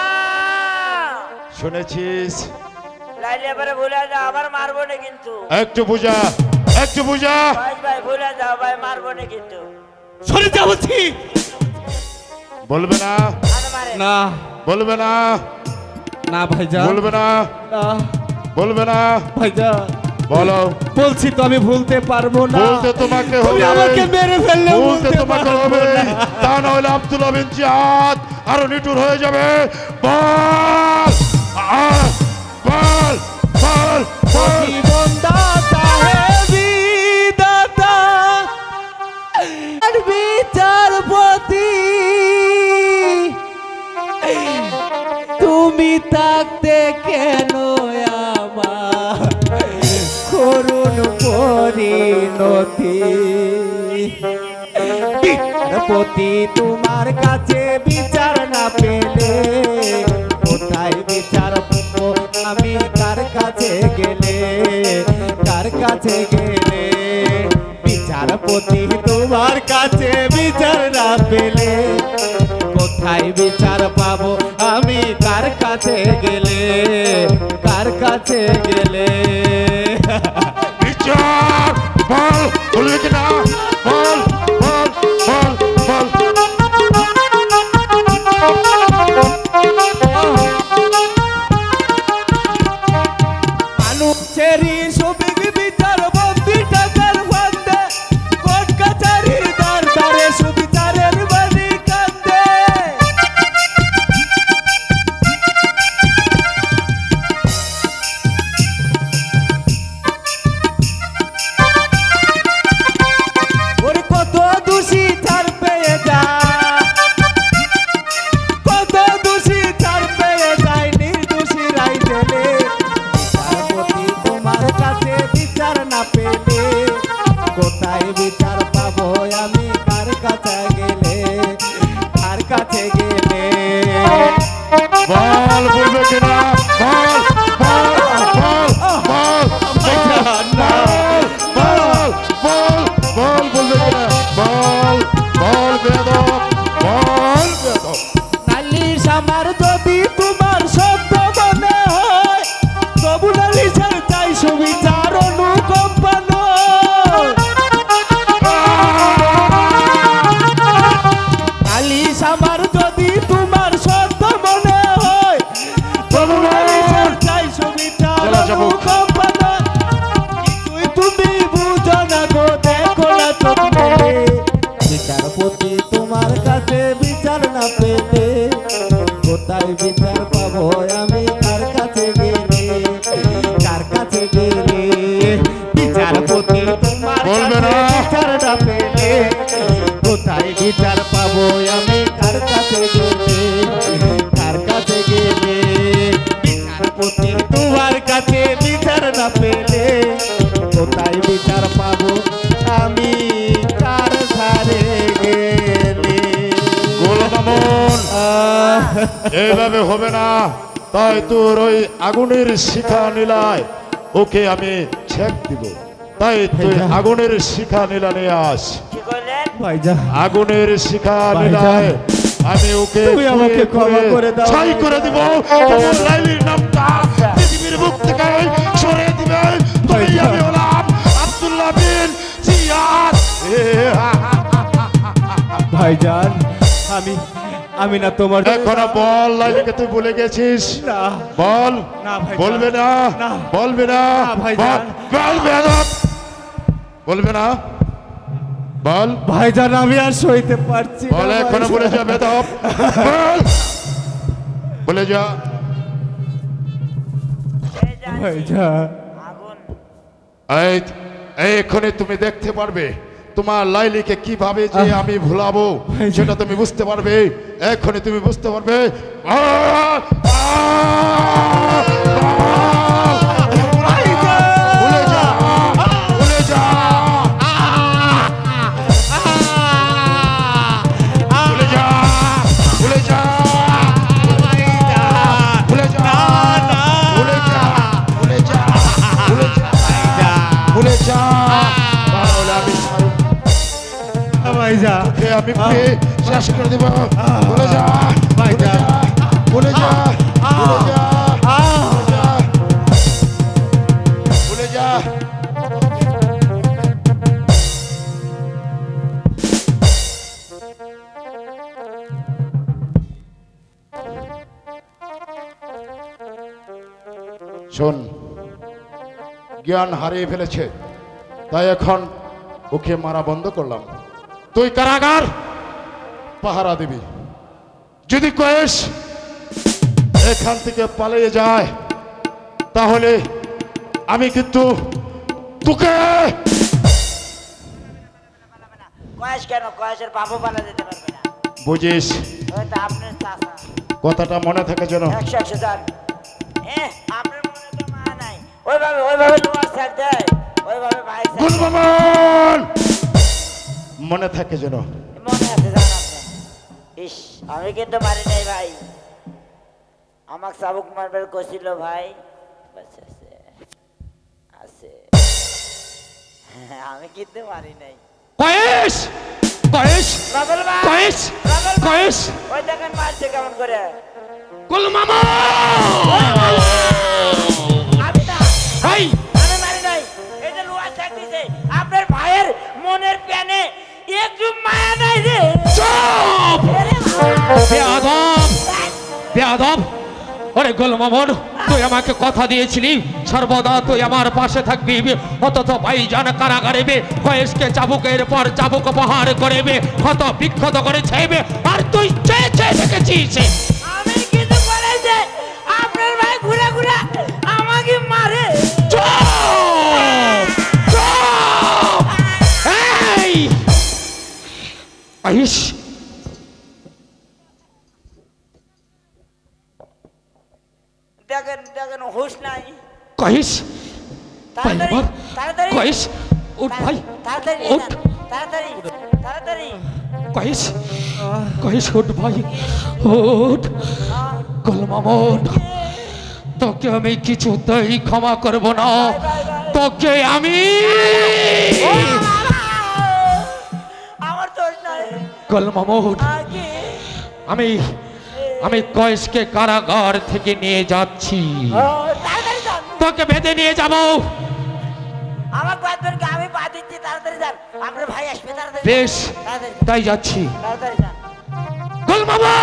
শুনেছিস? লাইলি এবারে ভুলে যাও, আবার মারবো না কিন্তু। একটু বুঝা, একটু বুঝা। ভাই ভুলে যাও ভাই, মারবো না কিন্তু। সরে যা বলছি। বলবে না? না বলবে না? না ভাইজান বলবে না? বলবে না? ভাইজান বলো। বলছি তো আমি ভুলতে পারবো না। বলতে তোমাকে তুমি হবে, আমাকে মেরে ফেললে বলতে তোমাকে হবে, তা না হলে আব্দুল্লাহ বিন জিয়াদ আরো নিটুর হয়ে যাবে। বল বল বল বল। জীবন দাতা হে বিধাতা আর বিচারপতি, তুমি থাকতে কেন আমার করুণ পরিণতি। বিচারপতি তোমার কাছে বিচার না পেলে কোথায় বিচার পাবো আমি, কার কাছে গেলে, কার কাছে গেলে। বিচারপতি তোমার কাছে বিচার না পেলে কোথায় বিচার পাবো আমি, কার কাছে গেলে, কার কাছে গেলে। বিচার বল, বলবে কি না? বল বল বল বল। মানুষেরই সবিক বিচার বন্দি টাকার ফান্দে, কোর্ট কাছারির দ্বার দ্বারে সুবিচারের বাণী কান্দে। ওর কত দোষী ছাড় পেয়ে যায়, কত দোষী ছাড় পেয়ে যায়, নির্দোষী রাই জেলে। বিচারপতি তোমার কাছে বিচার না পেলে কোথায় বিচার পাবো আমি, কার কাছে গেলে, কার কাছে গেলে। বল, বলবে কি না? বল বল বল বল বল বল বল, বলবে কি না? বল বল বেদব, বল বেদব। নালিশ আমার যদি তোমার সত্য মনে হয়, তবু নালিশের চাই সুবিচার অনুকম্পা নয়। নালিশ আমার যদি তোমার সত্য মনে হয়, তবু নালিশের চাই সুবিচার অনুকম্পা নয়। কিছুই তুমি বুঝো না গো, দেখো না চোখ মেলে। বিচারপতি তোমার কাছে বিচার না পেলে কোথায় বিচার পাবো আমি, কার কাছে গেলে, কার কাছে গেলে। বিচারপতি তোমার বলবে কাছে না? বিচার না পেলে কোথায় বিচার পাবো আমি, কার কাছে গেলে, কার কাছে গেলে। বিচারপতি তোমার কাছে বিচার না পেলে কোথায় বিচার পাবো আমি, কার ধারে গেলে। গোলাম মামুন এইভাবে হবে না, তাই তোর ওই আগুনের শিখা নীলায় ওকে আমি ছেক দিব। তাই তুই আগুনের শিখা নীলা নিয়ে আস। কি করলেন ভাইজান আগুনের শিখা ভাইজান, নীলায় আমি ওকে তুমি আমাকে ক্ষমা করে দাও। ছাই করে দিব। তোমার লাইলির নামটা পৃথিবীর বুক থেকে সরিয়ে দিবে। তুমি আমি হলাম আব্দুল্লাহ বিন জিয়াদ। ভাইজান আমি না তোমার এখন বল, লাইলিকে তুই ভুলে গেছিস? না বল। না ভাইজান। বলবে না? না। বলবে না? না ভাইজান। বল বেয়াদব। বলবে না? বল ভাইজান আমি আর সইতে পারছি না। বল, এখনো বলে যা বেদব। বল, বলে যা। ভাইজান আগুন এক্ষণে তুমি দেখতে পারবে তোমার লাইলিকে কিভাবে যে আমি ভুলাবো, সেটা তুমি বুঝতে পারবে। এক্ষণে তুমি বুঝতে পারবে। ভুলে যা, ভুলে যা, ভুলে যা, ভুলে যা, ভুলে যা, ভুলে যা, ভুলে যা, ভুলে যা। ভাইজান তোকে আমি মেরে শেষ করে দেব বলে যা ভাইজান বলে যা বলে যা বলে যা শোন জ্ঞান হারিয়ে ফেলেছে তাই এখন ওকে মারা বন্ধ করলাম তুই কারাগার পাহারা দিবি যদি কয়েস এখান থেকে পালিয়ে যায় তাহলে আমি কিন্তু তোকে কয়েস কেন কয়েসের বাবু পালা দিতে পারবে না বুঝিস ওই তো আপনার চাচা কথাটা মনে থাকে যেন 100 যান আপনার মনে তো মা নাই ওইভাবে লোয়ার স্যার দেয় ওইভাবে ভাই স্যার গুলমামান মনে থাকে যেন মনে আছে জান আপনি ইস আমি কিন্তু মারি নাই ভাই আমাকে চাবুক মারবার কছিল ভাই বাস আছে আছে আমি কিন্তু মারি নাই কয়েস কয়েস রাবেল ভাই কয়েস রাবেল ভাই, কয়েস ওই দেখেন মারছে কেমন করে গুলমামা আমি না ভাই আমি মারি নাই এই যে লোয়ার স্যার দিছে আপনার ভাইয়ের মনের প্যানে একটু মায়া নাই রে চুপ বেয়াদব বেয়াদব ওরে গোলমামন তুই আমাকে কথা দিয়েছিলি সর্বদা তুই আমার পাশে থাকবি অথচ ভাইজান কারাগারে কয়েসকে চাবুকের পর চাবুক প্রহার করবে ক্ষত বিক্ষত করে ছেবে আর তুই চেয়ে চেয়ে দেখেছিস আমি কিছু করে যে আপনার ভাই ঘুরে ঘুরে আমাকে মারে চুপ চুপ এই আইস দেখেন দেখেন হুশ নাই কয়েস তাড়াতাড়ি ভাই, তাড়াতাড়ি কয়েস উঠ ভাই তাড়াতাড়ি উঠ তাড়াতাড়ি তাড়াতাড়ি কয়েস কয়েস উঠ ভাই উঠ গোলমামন তোকে আমি কিছুতেই ক্ষমা করব না তোকে আমি আমার দোষ নাই গোলমামন আগে আমি আমি কয়েসকে কারাগার থেকে নিয়ে যাচ্ছি তাড়াতাড়ি যান তোকে বেঁধে নিয়ে যাব আমার বাদবেন আমি পা দিচ্ছি তাড়াতাড়ি যান আপনার ভাই আসবে তাড়াতাড়ি যান। বেশ তাড়াতাড়ি যান, তাই যাচ্ছি তাড়াতাড়ি যান গোলমামন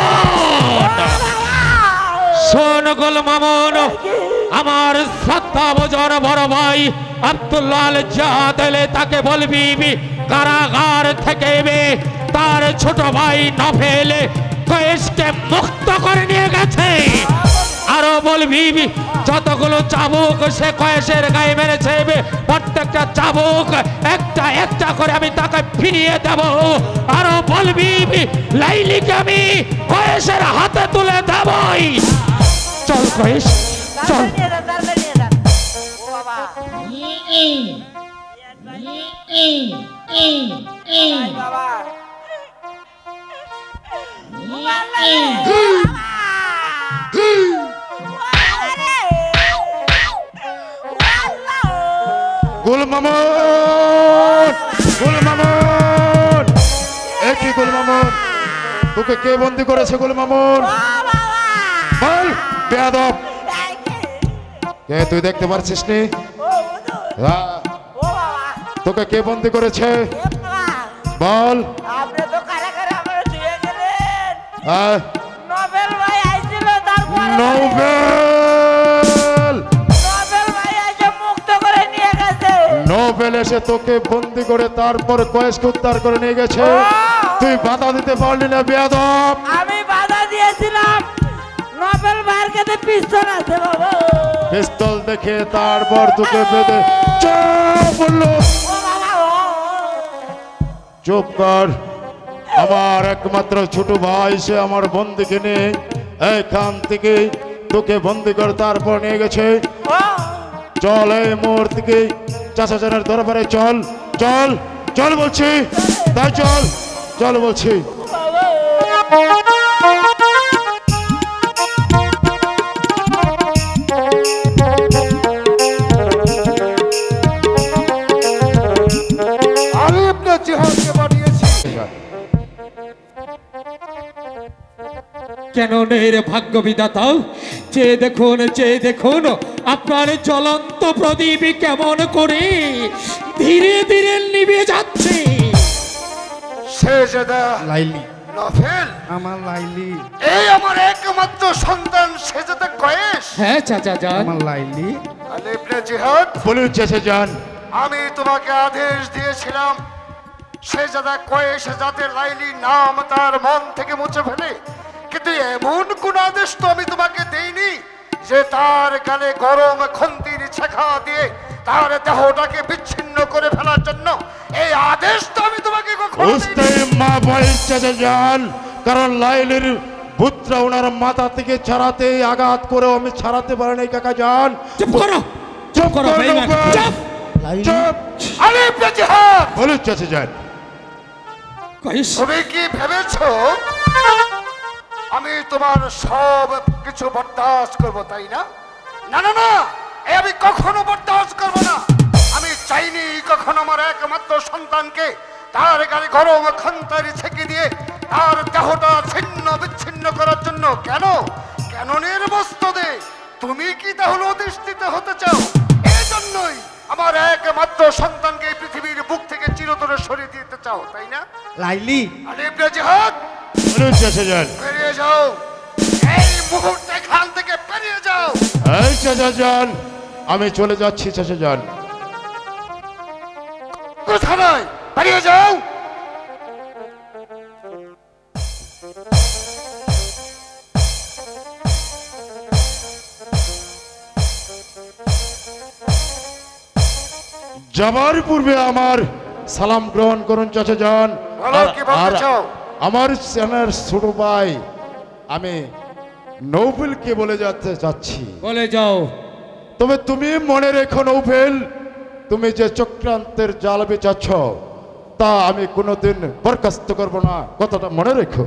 শোন গোলমামন আমার শ্রদ্ধা ভোজন বড় ভাই আব্দুল্লাহ জাহাদেলে তাকে বলবি কারাগার থেকে তার ছোট ভাই নভেল কয়েসকে মুক্ত করে নিয়ে গেছে আরো বলবি যতগুলো চাবুক সে কয়েসের গায়ে মেরেছে প্রত্যেকটা চাবুক একটা একটা করে আমি তাকে ফিরিয়ে দেব আরো বলবি লাইলিকে আমি কয়েসের হাতে তুলে দেবই চল কয়েস চল তাড়াতাড়ি নিয়ে যান তাড়াতাড়ি নিয়ে যান ও বাবা ভাই বাবা গুলমামন গুলমামন একই গুলমামন তোকে কে বন্দি করেছে গুলমামন বল বেয়াদব কে তুই দেখতে পারছিস নি হ্যাঁ, তোকে কে বন্দি করেছে বল আপনি তো কারাগারে আমার দিয়ে গেলেন হ্যাঁ নোবেল ভাই আইছিল তারপরে নোবেল নোবেল ভাই এসে মুক্ত করে নিয়ে গেছে নোবেল এসে তোকে বন্দি করে তারপর কয়েসকে উদ্ধার করে নিয়ে গেছে তুই বাধা দিতে পারলি না বেয়াদব আমি বাধা দিয়েছিলাম নোবেল ভাইয়ের কাছে পিস্তল আছে বাবা পিস্তল দেখে তারপর তোকে বেঁধে চুপ বললো ও বাবা ও চুপ কর আমার একমাত্র ছোট ভাই সে আমার বন্দিকে নিয়ে এখান থেকে তোকে বন্দি করে তারপর নিয়ে গেছে চল এই মুহূর্তে থেকে চাচা জানের দরবারে চল চল চল বলছি তাই চল চল বলছি আমি আপনার জিহাদকে পাঠিয়েছি কেননের ভাগ্য বিধাতা, চেয়ে দেখুন আপনার জ্বলন্ত প্রদীপ কেমন করে ধীরে ধীরে নিভে যাচ্ছে। শেহজাদা লাইলি, নভেল, আমার লাইলি, এই আমার একমাত্র সন্তান শেহজাদা কয়েস। হ্যাঁ চাচা যান। আমার লাইলি। আলী ইবনে জিহাদ, বলুন চাচা যান। আমি তোমাকে আদেশ দিয়েছিলাম শেহজাদা কয়েস যাতে লাইলি নাম তার মন থেকে মুছে ফেলে, কিন্তু এমন কোন আদেশ তো আমি তোমাকে দেইনি যে তার গালে গরম খন্তির ছেঁকা দিয়ে তার দেহটাকে বিচ্ছিন্ন করে ফেলার জন্য। এই আদেশ তো আমি তোমাকে কখনো বুঝতে দেইনি। মা বলেন চাচা যান, কারণ লাইলির পুত্রা ওনার মাথা থেকে ছাড়াতে আঘাত করে আমি ছাড়াতে পারি নাই কাকা যান। চুপ করো, চুপ করো, করো, বেঈমান, চুপ। চুপ। আলী ইবনে জিহাদ, বলুন চাচা যান। কয়েস, তুমি কি ভেবেছো আমি তোমার সব কিছু বরদাস্ত করবো, তাই না? না না না, এই আমি কখনো বরদাস্ত করবো না। আমি চাইনি কখনো আমার একমাত্র সন্তানকে তার গায়ে গরম খন্তারি ছেঁকে দিয়ে তার দেহটা ছিন্ন বিচ্ছিন্ন করার জন্য। কেন কেন নির্বস্তদে তুমি কি তাহলে অধিষ্ঠিত হতে চাও? এই জন্যই আমার একমাত্র সন্তানকে এই পৃথিবীর বুক থেকে চিরতরে সরিয়ে দিতে চাও, তাই না? লাইলি, আলী ইবনে জিহাদ, বলুন চাচা যান। বেরিয়ে যাও, এই মুহূর্তে এখান থেকে বেরিয়ে যাও। এই চাচা যান, আমি চলে যাচ্ছি চাচা যান। কথা নয়, বেরিয়ে যাও। যাবার পূর্বে আমার সালাম গ্রহণ করুন চাচা যান। বলো, কি বলতে চাও? আমার সেনার ছোট ভাই আমি নৌফেলকে বলে যেতে চাচ্ছি। বলে যাও। তবে তুমি মনে রেখো নৌফেল, তুমি যে চক্রান্তের জাল বেচাচ্ছ তা আমি কোনোদিন বরখাস্ত করব না, কথাটা মনে রেখো।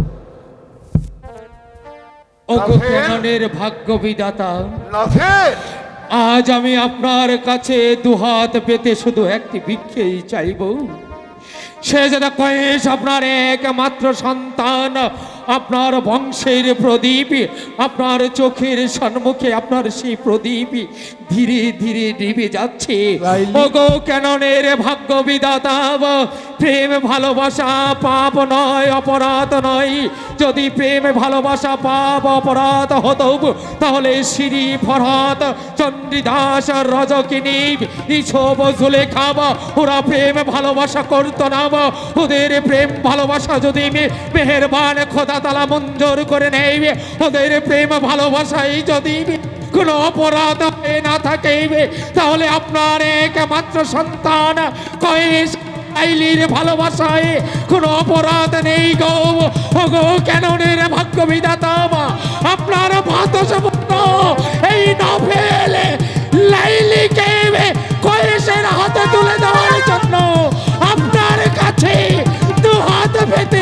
ওগো নভেল। কেননের ভাগ্য বিধাতা, নভেল, আজ আমি আপনার কাছে দুহাত পেতে শুধু একটি ভিক্ষেই চাইব। শেহজাদা কয়েস আপনার একমাত্র সন্তান, আপনার বংশের প্রদীপ, আপনার চোখের সম্মুখে আপনার সেই প্রদীপ ধীরে ধীরে নিভে যাচ্ছে। ওগো কেননের ভাগ্য বিধাতা, প্রেম ভালোবাসা পাপ নয়, অপরাধ নয়। যদি প্রেম ভালোবাসা পাপ অপরাধ হতো তাহলে শ্রী ফরহাদ, চন্দ্রদাস, রজকিনী, ইসব জুলেখা ওরা প্রেম ভালোবাসা করতো না। ওদের প্রেম ভালোবাসা যদি মেহেরবান খোদা তাআলা মঞ্জুর করে নেয়, ওদের প্রেম ভালোবাসাই যদি কোনো অপরাধ না থাকে, তাহলে আপনার একমাত্র সন্তান কয়েস লাইলির ভালোবাসায় কোনো অপরাধ নেই গো। ওগো কেননের ভাগ্য বিধাতা, আপনার ভাতসপুত্র এই নভেল লাইলিকে কয়েসের হাতে তুলে দেওয়ার জন্য আপনার কাছে দুহাত পেতে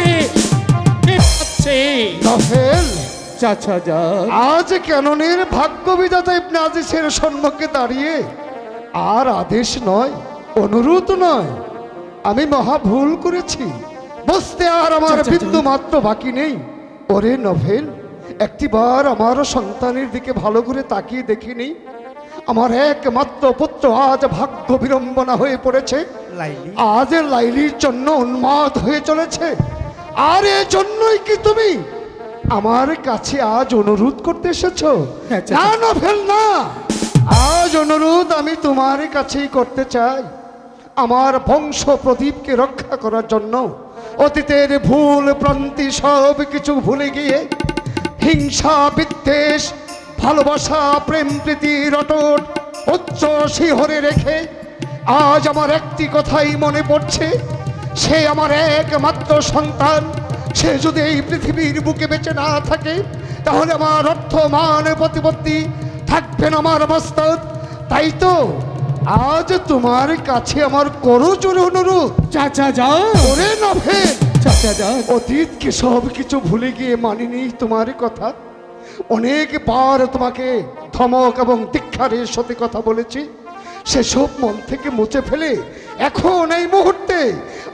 নভেল, চাচা যান। আজ কেননের ভাগ্য বিধাতা ইবনে আজিজের সম্মুখে দাঁড়িয়ে আর আদেশ নয়, অনুরোধ নয়, আমি মহা ভুল করেছি। বসতে আর আমার বিন্দু মাত্র বাকি নেই। ওরে নভেল, একটিবার আমার সন্তানের দিকে ভালো করে তাকিয়ে দেখিনি। আমার একমাত্র পুত্র আজ ভাগ্য বিড়ম্বনা হয়ে পড়েছে। লাইলি, আজ লাইলির জন্য উন্মাদ হয়ে চলেছে। আর এর জন্যই কি তুমি আমার কাছে আজ অনুরোধ করতে এসেছো? না নভেল, না, আজ অনুরোধ আমি তোমার কাছেই করতে চাই। আমার বংশ প্রদীপকে রক্ষা করার জন্য অতীতের ভুল ভ্রান্তি সব কিছু ভুলে গিয়ে হিংসা বিদ্বেষ ভালোবাসা প্রেম প্রীতির অটুট উচ্চ শিহরে রেখে আজ আমার একটি কথাই মনে পড়ছে, সে আমার একমাত্র সন্তান। সে যদি এই পৃথিবীর বুকে বেঁচে না থাকে তাহলে আমার অর্থ মান প্রতিপত্তি থাকবে না আমার মস্তক। তাই তো আজ তোমার কাছে আমার করজোড়ে অনুরোধ। চাচা যান। ওরে নভেল, চাচা যান। অতীতকে সব কিছু ভুলে গিয়ে মানিনি তোমার কথা। অনেকবার তোমাকে ধমক এবং দীক্ষারের সাথে কথা বলেছি, সেসব মন থেকে মুছে ফেলে এখন এই মুহূর্তে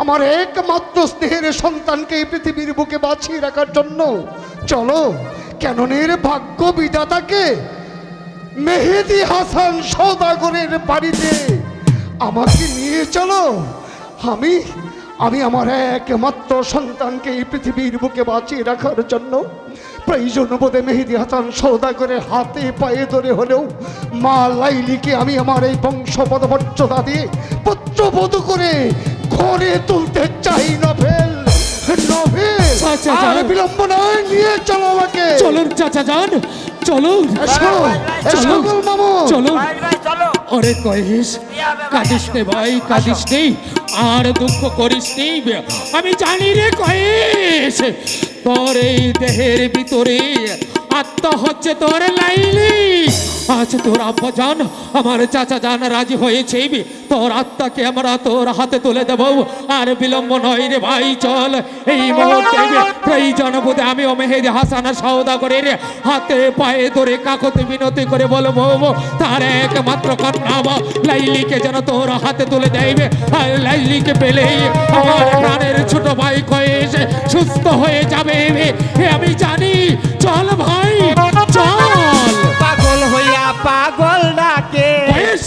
আমার একমাত্র স্নেহের সন্তানকে এই পৃথিবীর বুকে বাঁচিয়ে রাখার জন্য চলো ক্যাননের ভাগ্য বিধাতাকে মেহেদী হাসান সওদাগরের বাড়িতে আমাকে নিয়ে চলো। আমি আমি আমার একমাত্র সন্তানকে এই পৃথিবীর বুকে বাঁচিয়ে রাখার জন্য প্রয়োজন বোধে মেহেদী হাসান সওদাগরের হাতে পায়ে ধরে হলেও মা লাইলিকে আমি আমার এই বংশপদ মর্যাদা দিয়ে পুত্রবধূ করে ঘরে তুলতে চাই। নভেল নভেল আর বিলম্ব নয়, নিয়ে চলো আমাকে। চলুন চাচা যান, চলুন। এসো এসো মামু, চলুন। চলো। ওরে কয়েস, কাঁদিস নে ভাই, কাঁদিস নে, আর দুঃখ করিস নি। আমি জানি রে কয়েস, তোর এই দেহের ভিতরে আত্মা হচ্ছে তোর লাইলি। আজ তোর আব্বা জান, আমার চাচা জান রাজি হয়েছে, তোর আত্মাকে আমরা তোর হাতে তুলে দেব। আর বিলম্ব নয় রে ভাই, চল এই মুহূর্তে প্রয়োজন বোধে আমিও মেহেদী হাসান সওদাগরের হাতে পায়ে ধরে কাকতি বিনতি করে বলবো তার একমাত্র কন্যা লাইলিকে যেন তোর হাতে তুলে দেবে। আর লাইলিকে পেলেই আমার প্রাণের ছোট ভাই কয়েস সুস্থ হয়ে যাবে, আমি জানি। চল ভাই চল। পাগল হইয়া পাগল ডাকে কয়েস,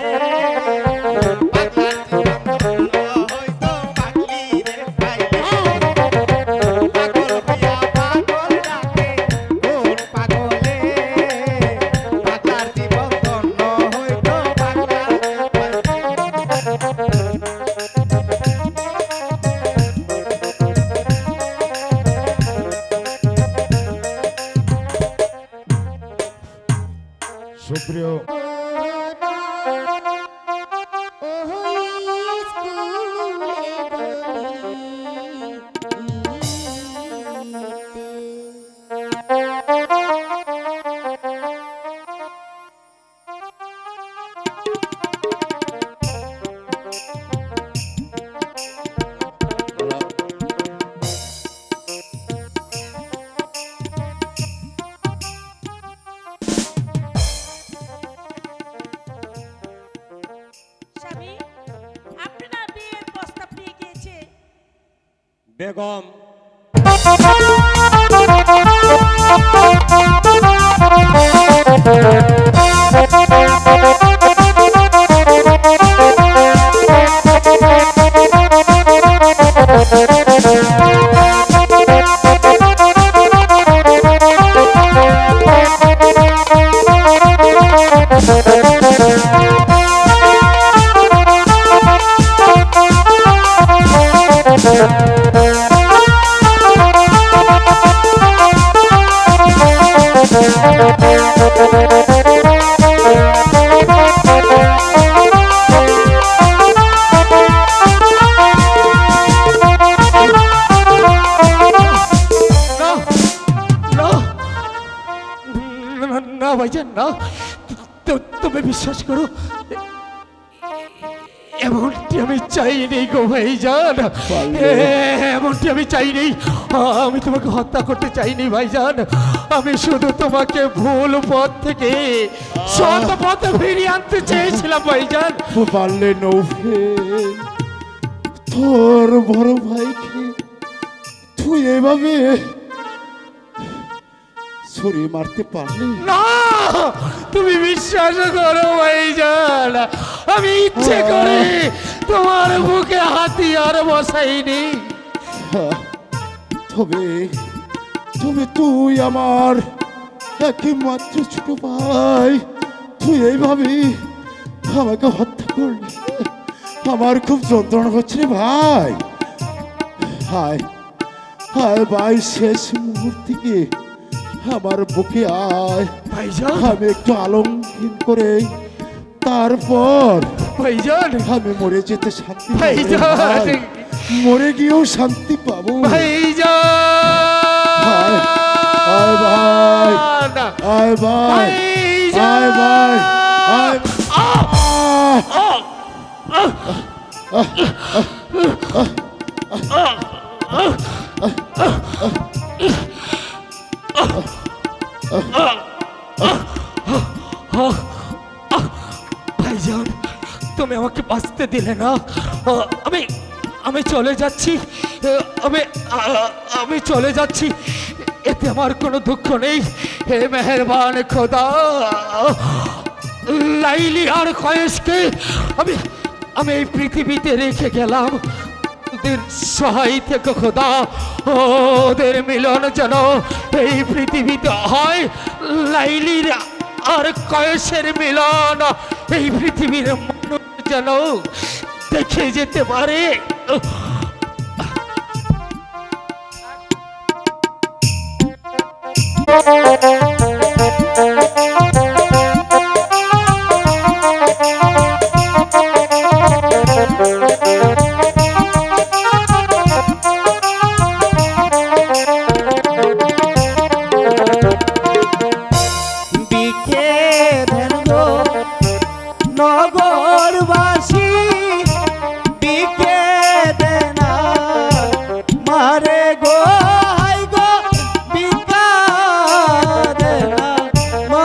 সুপ্রিয় স্বামী, আপনার বিয়ের প্রস্তাব নিয়ে গিয়েছে। বেগম, না ভাইজান না, তুমি বিশ্বাস করো, এমনটি আমি চাইনি গো ভাইজান, এমনটি আমি চাইনি। আমি তোমাকে হত্যা করতে চাইনি ভাইজান, আমি শুধু তোমাকে ভুল পথ থেকে সৎ পথে ফিরিয়ে আনতে চেয়েছিলাম ভাইজান। পারলে নৌফেল, তোর বড় ভাইকে তুই এভাবে ছুরি মারতে পারলি না? তুমি বিশ্বাস করো ভাইজান, আমি ইচ্ছে করে তোমার বুকে হাতিয়ার বসাইনি। তবে তবে তুই আমার একমাত্র ছোট ভাই, তুই এইভাবে আমাকে হত্যা করলি, আমার খুব যন্ত্রণা হচ্ছে রে ভাই। হায় হায় ভাই, শেষ মুহূর্তে আমার বুকে আয় ভাইজান। আমি একটু আলঙ্ঘন করে তারপর ভাইজান আমি মরে যেতে শান্তি পাবো রে ভাইজান। ভাই। মরে গিয়েও শান্তি পাবো ভাইজান। আয় ভাই, আয় ভাই, আয় ভাই, আয়। ভাইজান, তুমি আমাকে বাঁচতে দিলে না, আমি চলে যাচ্ছি, আমি চলে যাচ্ছি, এতে আমার কোনো দুঃখ নেই। হে মেহেরবান খোদা, লাইলি আর কয়েসকে আমি এই পৃথিবীতে রেখে গেলাম, ওদের সহায় থেকে খোদা, ওদের মিলন যেন এই পৃথিবীতে হয়। লাইলির আর কয়েসের মিলন এই পৃথিবীর মানুষ যেন দেখে যেতে পারে। নগরবাসী বিকে দেনা মারে গো, হাই গো বিকা দেনা মা।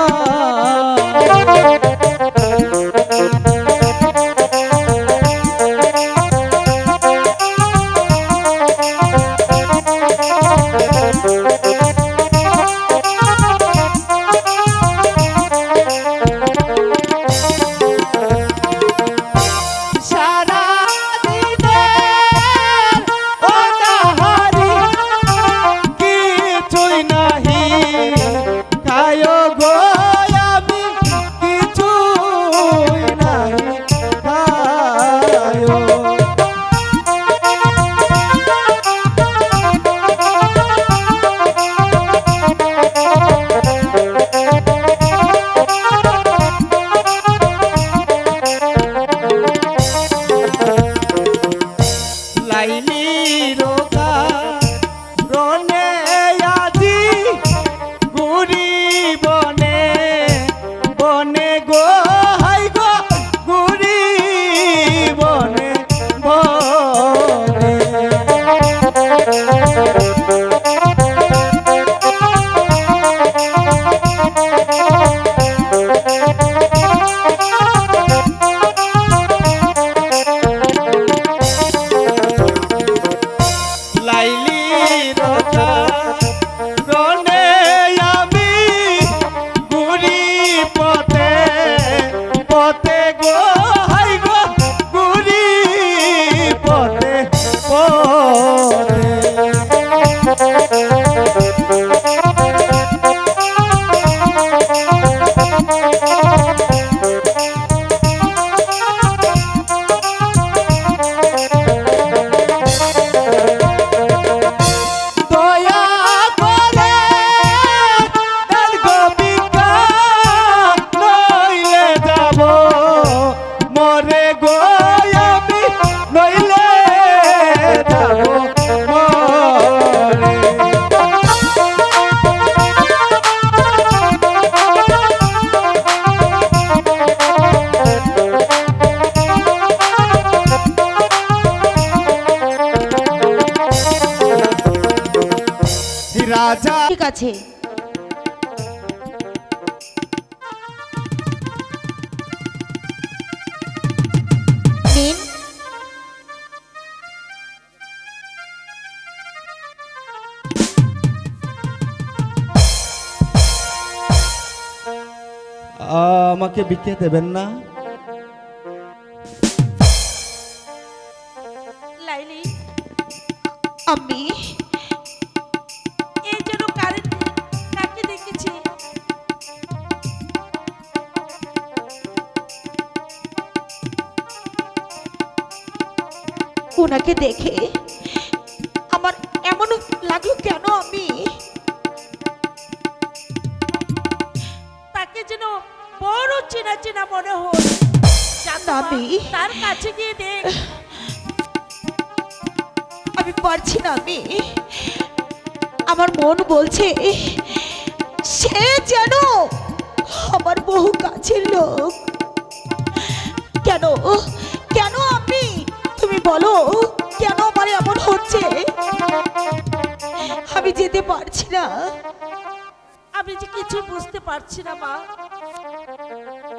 ঠিক আছে, নিন। আমাকে বিকে দেবেন না? লাইলি, আমি এই যেন কাকে দেখেছি, ওনাকে দেখে আমার এমন লাগলো কেন, আমি তাকে যেন বড় চেনা চেনা মনে হল। আমি তার কাছে গিয়ে দেখ, আমি পারছি না, আমি আমার মন বলছে সে যেন আমার বহু কাছের লোক। কেন কেন আমি, তুমি বলো কেন আমার এমন হচ্ছে? আমি যেতে পারছি না, আমি যে কিছু বুঝতে পারছি না। মা,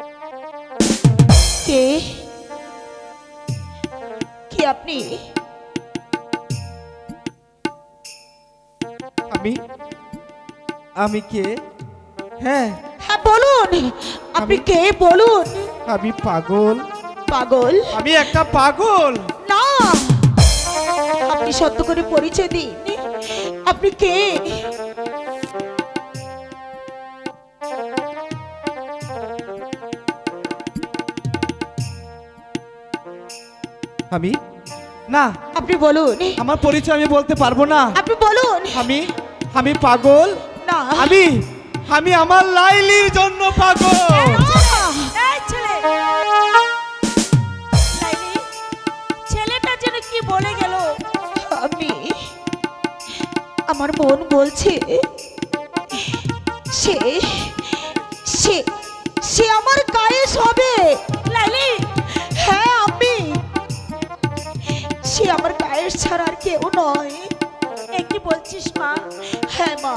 কে কে আপনি? আমি কে? হ্যাঁ হ্যাঁ বলুন, আপনি কে বলুন? আমি পাগল। পাগল? আমি একটা পাগল। না, আপনি সত্য করে পরিচয় দিন, আপনি কে? আমি না, আপনি বলুন। আমার পরিচয় আমি বলতে পারবো না। আপনি বলুন। আমি পাগল না, আমি আমার লাইলির জন্য পাগল। এই ছেলে, লাইলি, ছেলেটা যেন কি বলে গেল। আমার মন বলছে সে সে সে আমার কায়েস হবে। লাইলি, হ্যাঁ আমি, সে আমার কায়েস ছাড়া আর কেউ নয়। এ কি বলছিস মা? হ্যাঁ মা।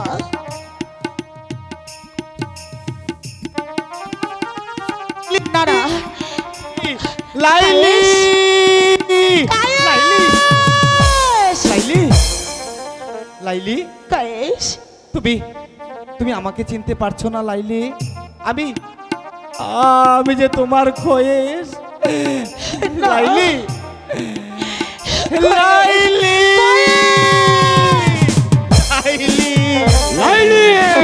না না, লাইলি, লাইলি, লাইলি, লাইলি, কায়েস, তুমি আমাকে চিনতে পারছো না লাইলি? আমি যে তোমার খয়েস। লাইলি, লাইলি, লাইলি, লাইলি,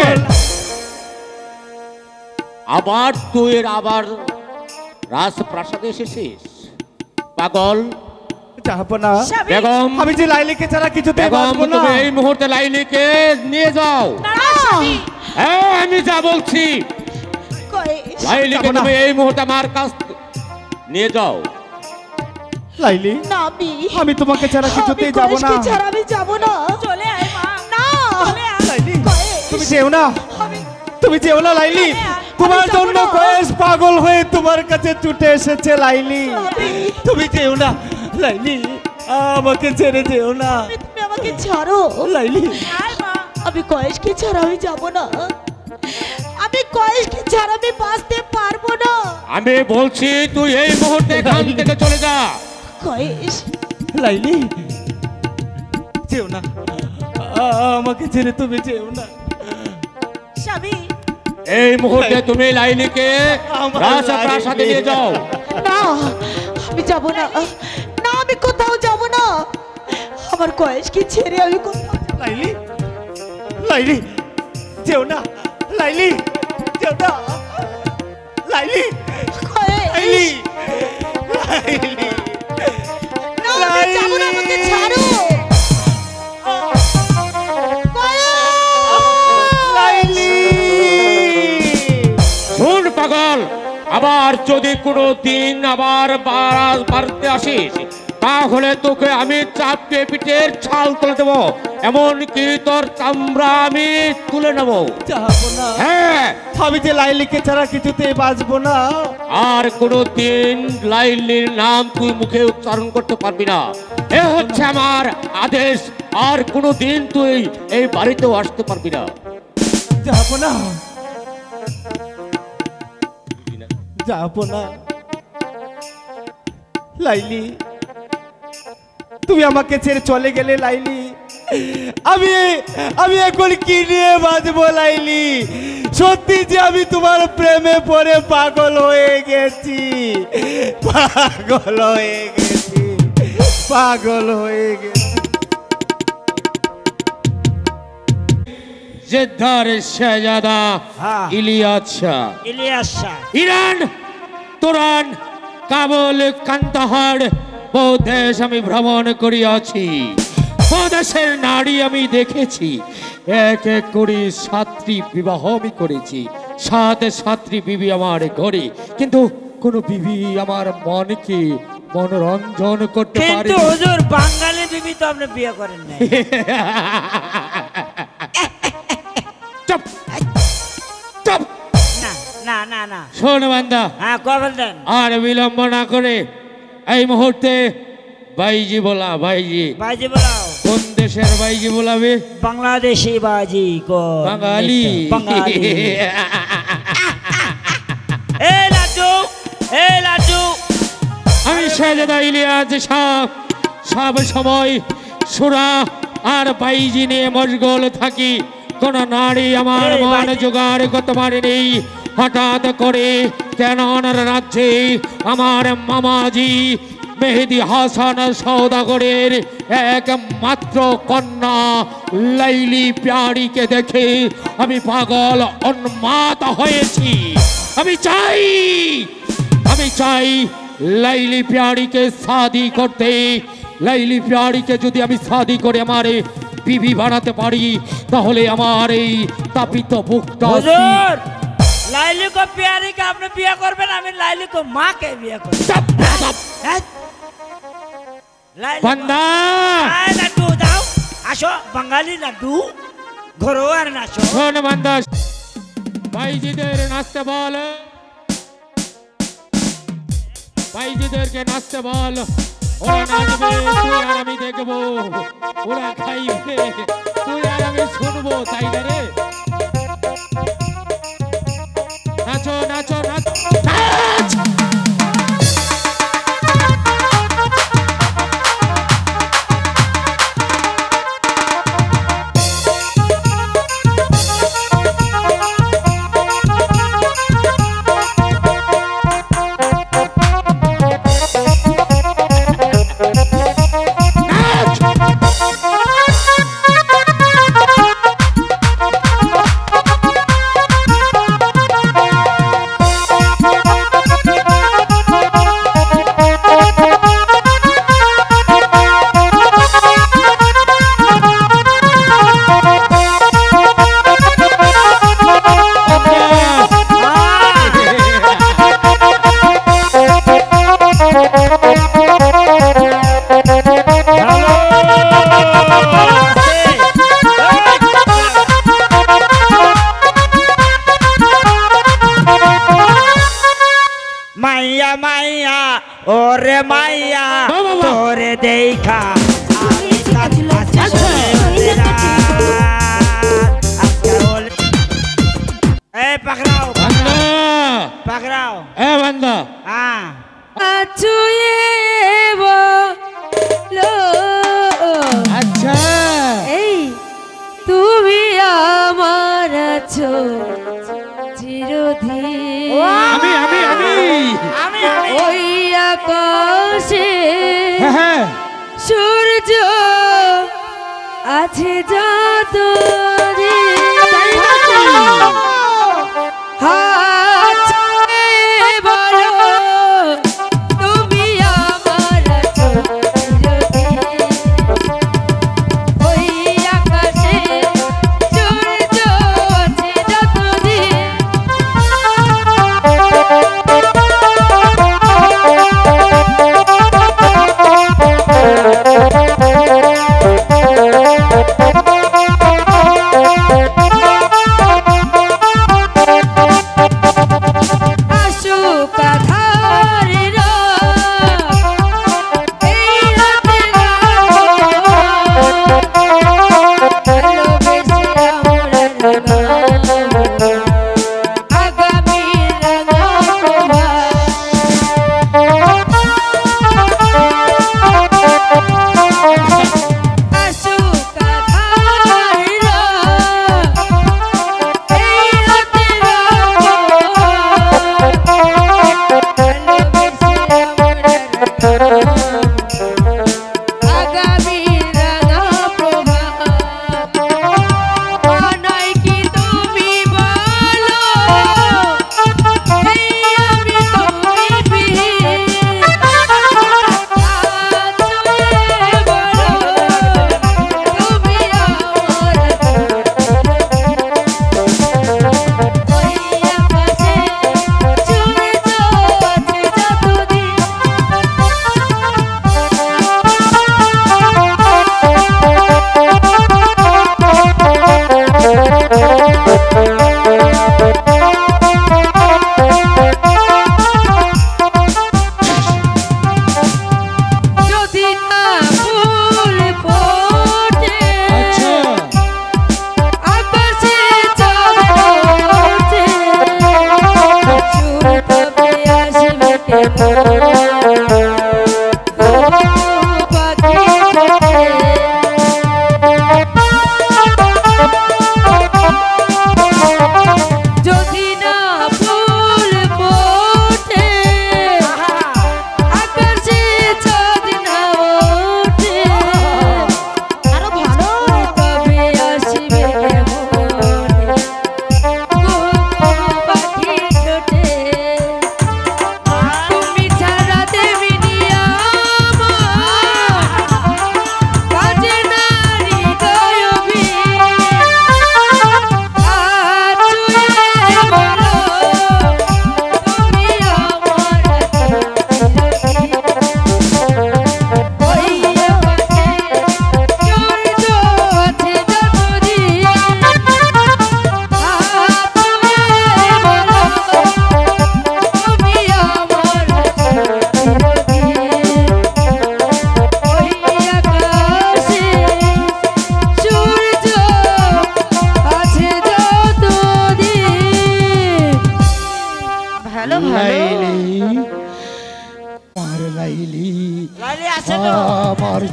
আবার তুই আবার রাজপ্রাসাদে এসেছিস পাগল? যাবো না বেগম, আমি যে লাইলিকে ছাড়া কিছুতে বাঁচবো না। তুমি এই মুহূর্তে লাইলিকে নিয়ে যাও। হ্যাঁ, আমি যা বলছি, লাইলিকে তুমি এই মুহূর্তে আমার কাছ নিয়ে যাও। লাইলি, আমি তোমাকে ছাড়া কিছুতেই যাব না। আমি যাব না। চলে আয় মা। না, লাইলি, তুমি যেও না, তুমি যেও না লাইলি। তোমার জন্য কয়েস পাগল হয়ে তোমার কাছে ছুটে এসেছে লাইলি। তুমি যেও না লাইলি, আমাকে ছেড়ে যেও না। তুমি আমাকে ছাড়ো লাইলি। আমি কয়েসকে ছাড়া আমি যাব না। আমি কয়েসকে ছাড়া আমি বাঁচতে পারবো না। আমি বলছি তুই এই মুহূর্তে এখান থেকে চলে যা। কয়েস, লাইলি, যেও না, আমাকে ছেড়ে তুমি যেও না। স্বামী, এই মুহূর্তে তুমি লাইলিকে রাজপ্রাসাদে নিয়ে যাও। না, আমি যাব না। না, আমি কোথাও যাব না। আমার কয়েসকে ছেড়ে আমি কোথাও। লাইলি, লাইলি, যেও না লাইলি, যেও না লাইলি, লাইলি, লাইলি, না, আমি যাব না, আমাকে ছাড়ো। লাইলি, শোন পাগল, আবার যদি কোনো দিন আবার বাড়তে আসিস, তাহলে তোকে আমি চাপকে পিঠের ছাল তুলে দেবো, এমনকি তোর চামড়া আমি তুলে নেব। যাবো না। হ্যাঁ, আমি যে লাইলিকে ছাড়া কিছুতেই বাঁচবো না। আর কোনো দিন লাইলির নাম তুই মুখে উচ্চারণ করতে পারবি না, এ হচ্ছে আমার আদেশ। আর কোনো দিন তুই এই বাড়িতেও আসতে পারবি না। যাবো না, যাবো না লাইলি। তুমি আমাকে ছেড়ে চলে গেলে লাইলি, আমি এখন কি নিয়ে বাঁচবো লাইলি? সত্যি যে আমি তোমার প্রেমে পড়ে পাগল হয়ে গেছি, পাগল হয়ে গেছি, পাগল হয়ে গেছি। জেদ্দার শাহজাদা ইলিয়াস শাহ, ইরান, তুরান, কাবুল, কান্দাহার বহু দেশ আমি ভ্রমণ করিয়াছি। বহু দেশের নারী আমি দেখেছি। এক এক করে 7টি বিবাহ আমি করেছি। 7 বিবি আমার ঘরে, কিন্তু কোন বিবি আমার মনকে মনোরঞ্জন করতে পারে। কিন্তু হুজুর, বাঙালি বিবি তো আপনি বিয়ে করেন নাই। চুপ চুপ। না না না না, শোন বান্দা, হ্যাঁ কবেন দেন। আর বিলম্ব না করে এই মুহূর্তে বাইজি বলা। বাইজি বলাও। কোন দেশের বাইজি বলাবে? বাংলাদেশি বাজি। বাঙালি। বাঙালি। এই লাড্ডু, এই লাড্ডু, আমি শাহজাদা ইলিয়াস শাহ সব সময় সুরা আর বাইজি নিয়ে মশগুল থাকি, কোন নারী আমার এই মন বাইজি। জোগাড় করতে পারেনি। হঠাৎ করে কেন ওনার রাজ্যে আমার মামাজি মেহেদি হাসান সওদাগরের একমাত্র কন্যা লাইলি প্যারিকে দেখে আমি পাগল উন্মাদ হয়েছি। আমি চাই লাইলি প্যারিকে শাদি করতে। লাইলি প্যারিকে যদি আমি শাদি করে আমার বিবি বানাতে পারি, তাহলে আমার এই তাপিত বুকটা হুজুর লাইলি को प्यारी का আপনি বিয়ে করবেন, আমি লাইলি को মা কে বিয়ে করব। হ্যাঁ? লাইলি বান্দা আয় লাড্ডু দাও, আসো বাঙালি লাড্ডু ঘরোয়ার নাচো। শোন বান্দা, ভাইজিদের নাচতে বল, ভাইজিদেরকে নাচতে বল। ওরা নাচবে, তুই আর আমি দেখবো। ওরা খাইবে, তুই আর আমি শুনবো, তাই না রে? নাচো নাচো নাচ নাচ। মাইয়া মাইয়া ওরে মাইয়া তোরে দেখা पकड़ाओ पकड़ाओ এ বান্দা, हाँ ছুঁয়ে বলো আচ্ছা এই তুমি আমার আছো চিরদিন। আমি আমি আমি আমি ওই আকাশে হ্যাঁ হ্যাঁ সূর্য আছে যত হাত ছুঁয়ে বলো তুমি আমার আছো চিরদিন। ওই আকাশে সূর্য আছে যতদিন।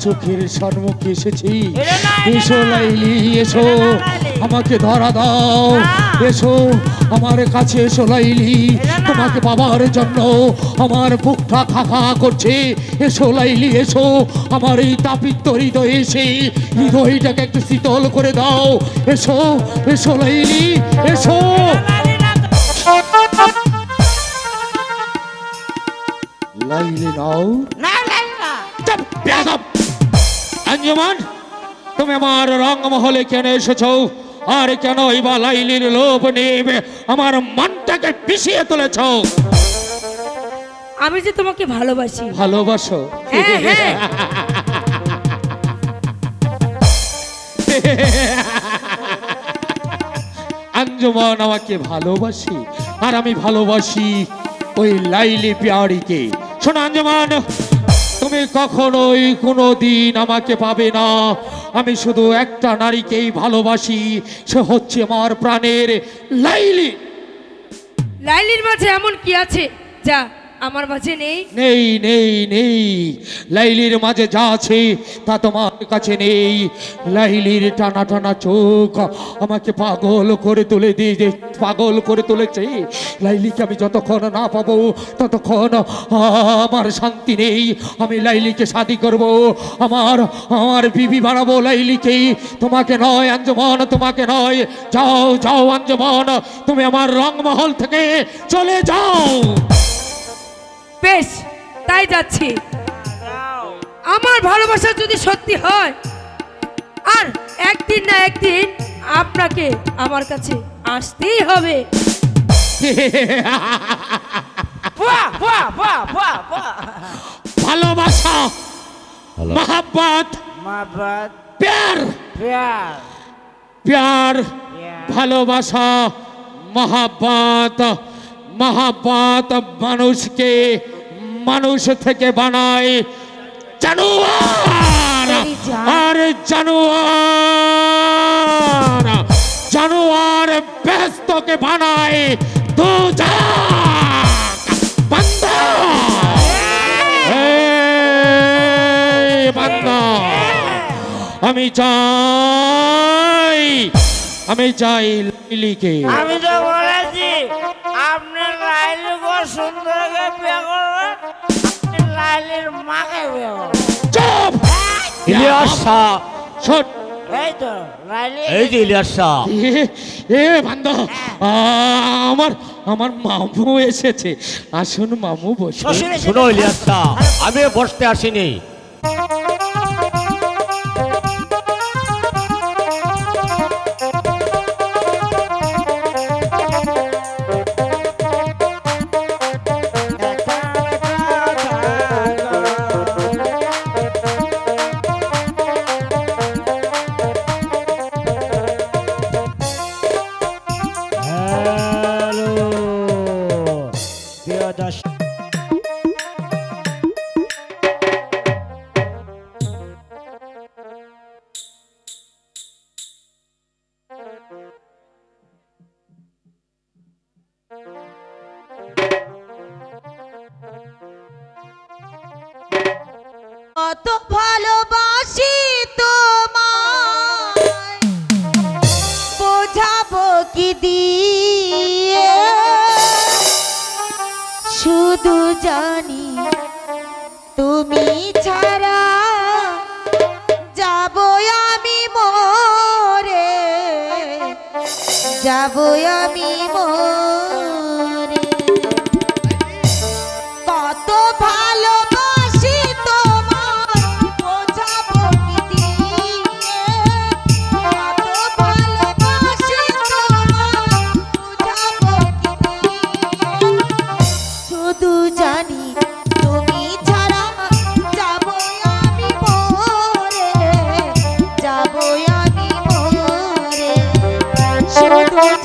চোখের সম্মুখে এসেছি। এটা না, এটা এসো না। লাইলি এসো, এটা না, লাইলি। আমাকে ধরা দাও। না। এসো আমার কাছে এসো লাইলি, এটা না। তোমাকে পাবার জন্য আমার বুকটা খাখা করছে। এসো লাইলি এসো, আমার এই তাপিত হৃদয়ে এসে হৃদয়টাকে একটু শীতল করে দাও। এসো এসো লাইলি এসো। লাইলি নাও। না লাইলি না। চুপ, বেয়াদব। আঞ্জুমান, তুমি আমার রংমহলে কেন এসেছো? আর কেন বা লাইলির লোভ নেবে আমার মনটাকে পিছিয়ে তুলেছ? আমি যে তোমাকে ভালোবাসি। ভালোবাসো? হ্যাঁ, হ্যাঁ। আঞ্জুমান আমাকে ভালোবাসি, আর আমি ভালোবাসি ওই লাইলি পিয়ারিকে। শোনো আঞ্জুমান, তুমি কখনোই কোনো দিন আমাকে পাবে না। আমি শুধু একটা নারীকেই ভালোবাসি, সে হচ্ছে আমার প্রাণের লাইলি। লাইলির মাঝে এমন কি আছে যা আমার মাঝে নেই? নেই নেই নেই, লাইলির মাঝে যা আছে তা তোমার কাছে নেই। লাইলির টানা টানা চোখ আমাকে পাগল করে তুলে দিয়ে পাগল করে তুলেছে। লাইলিকে আমি যতক্ষণ না পাবো ততক্ষণ আমার শান্তি নেই। আমি লাইলিকে শাদি করব, আমার বিবি বানাবো লাইলিকে। তোমাকে নয় আঞ্জুমান, তোমাকে নয়। যাও যাও আঞ্জুমান, তুমি আমার রংমহল থেকে চলে যাও। বেশ, তাই যাচ্ছি। আমার ভালোবাসা যদি সত্যি হয়, আর একদিন না একদিন আপনাকে আমার কাছে আসতেই হবে। বাহ বাহ বাহ বাহ বাহ। ভালোবাসা, মোহাব্বত, মোহাব্বত, প্যার, প্যার, প্যার, প্যার। ভালোবাসা, মোহাব্বত, মোহাব্বত মানুষকে মানুষ থেকে বানায় জানোয়ার। আর জানোয়ার জানোয়ার ব্যস্তকে বানায় দোজখ। বান্দা, এই বান্দা, আমি চাই লাইলিকে। আমি তো বলেছি আপনি লাইলিকে সুন্দর করে বিয়ে করবেন, আপনি লাইলির মাকে বিয়ে করবেন। চুপ! ইলিয়াস শাহ, শোন, এই তো লাইলি। এই যে ইলিয়াস শাহ। এ বান্দা, আমার মামু এসেছে। আসুন মামু, বসে। শোনো ইলিয়াস শাহ, আমি বসতে আসিনি। কত ভালোবাসি তোমায়, বোঝাবো কি দিয়ে, শুধু জানি তুমি ছাড়া যাবো আমি মরে, যাবো আমি মরে। কত ভালোবাসি তোমায়, বোঝাবো কি দিয়ে, কত ভালোবাসি তোমায়, বোঝাবো কি দিয়ে, শুধু জানি তুমি ছাড়া যাবো আমি মরে, যাবো আমি মরে, শুধু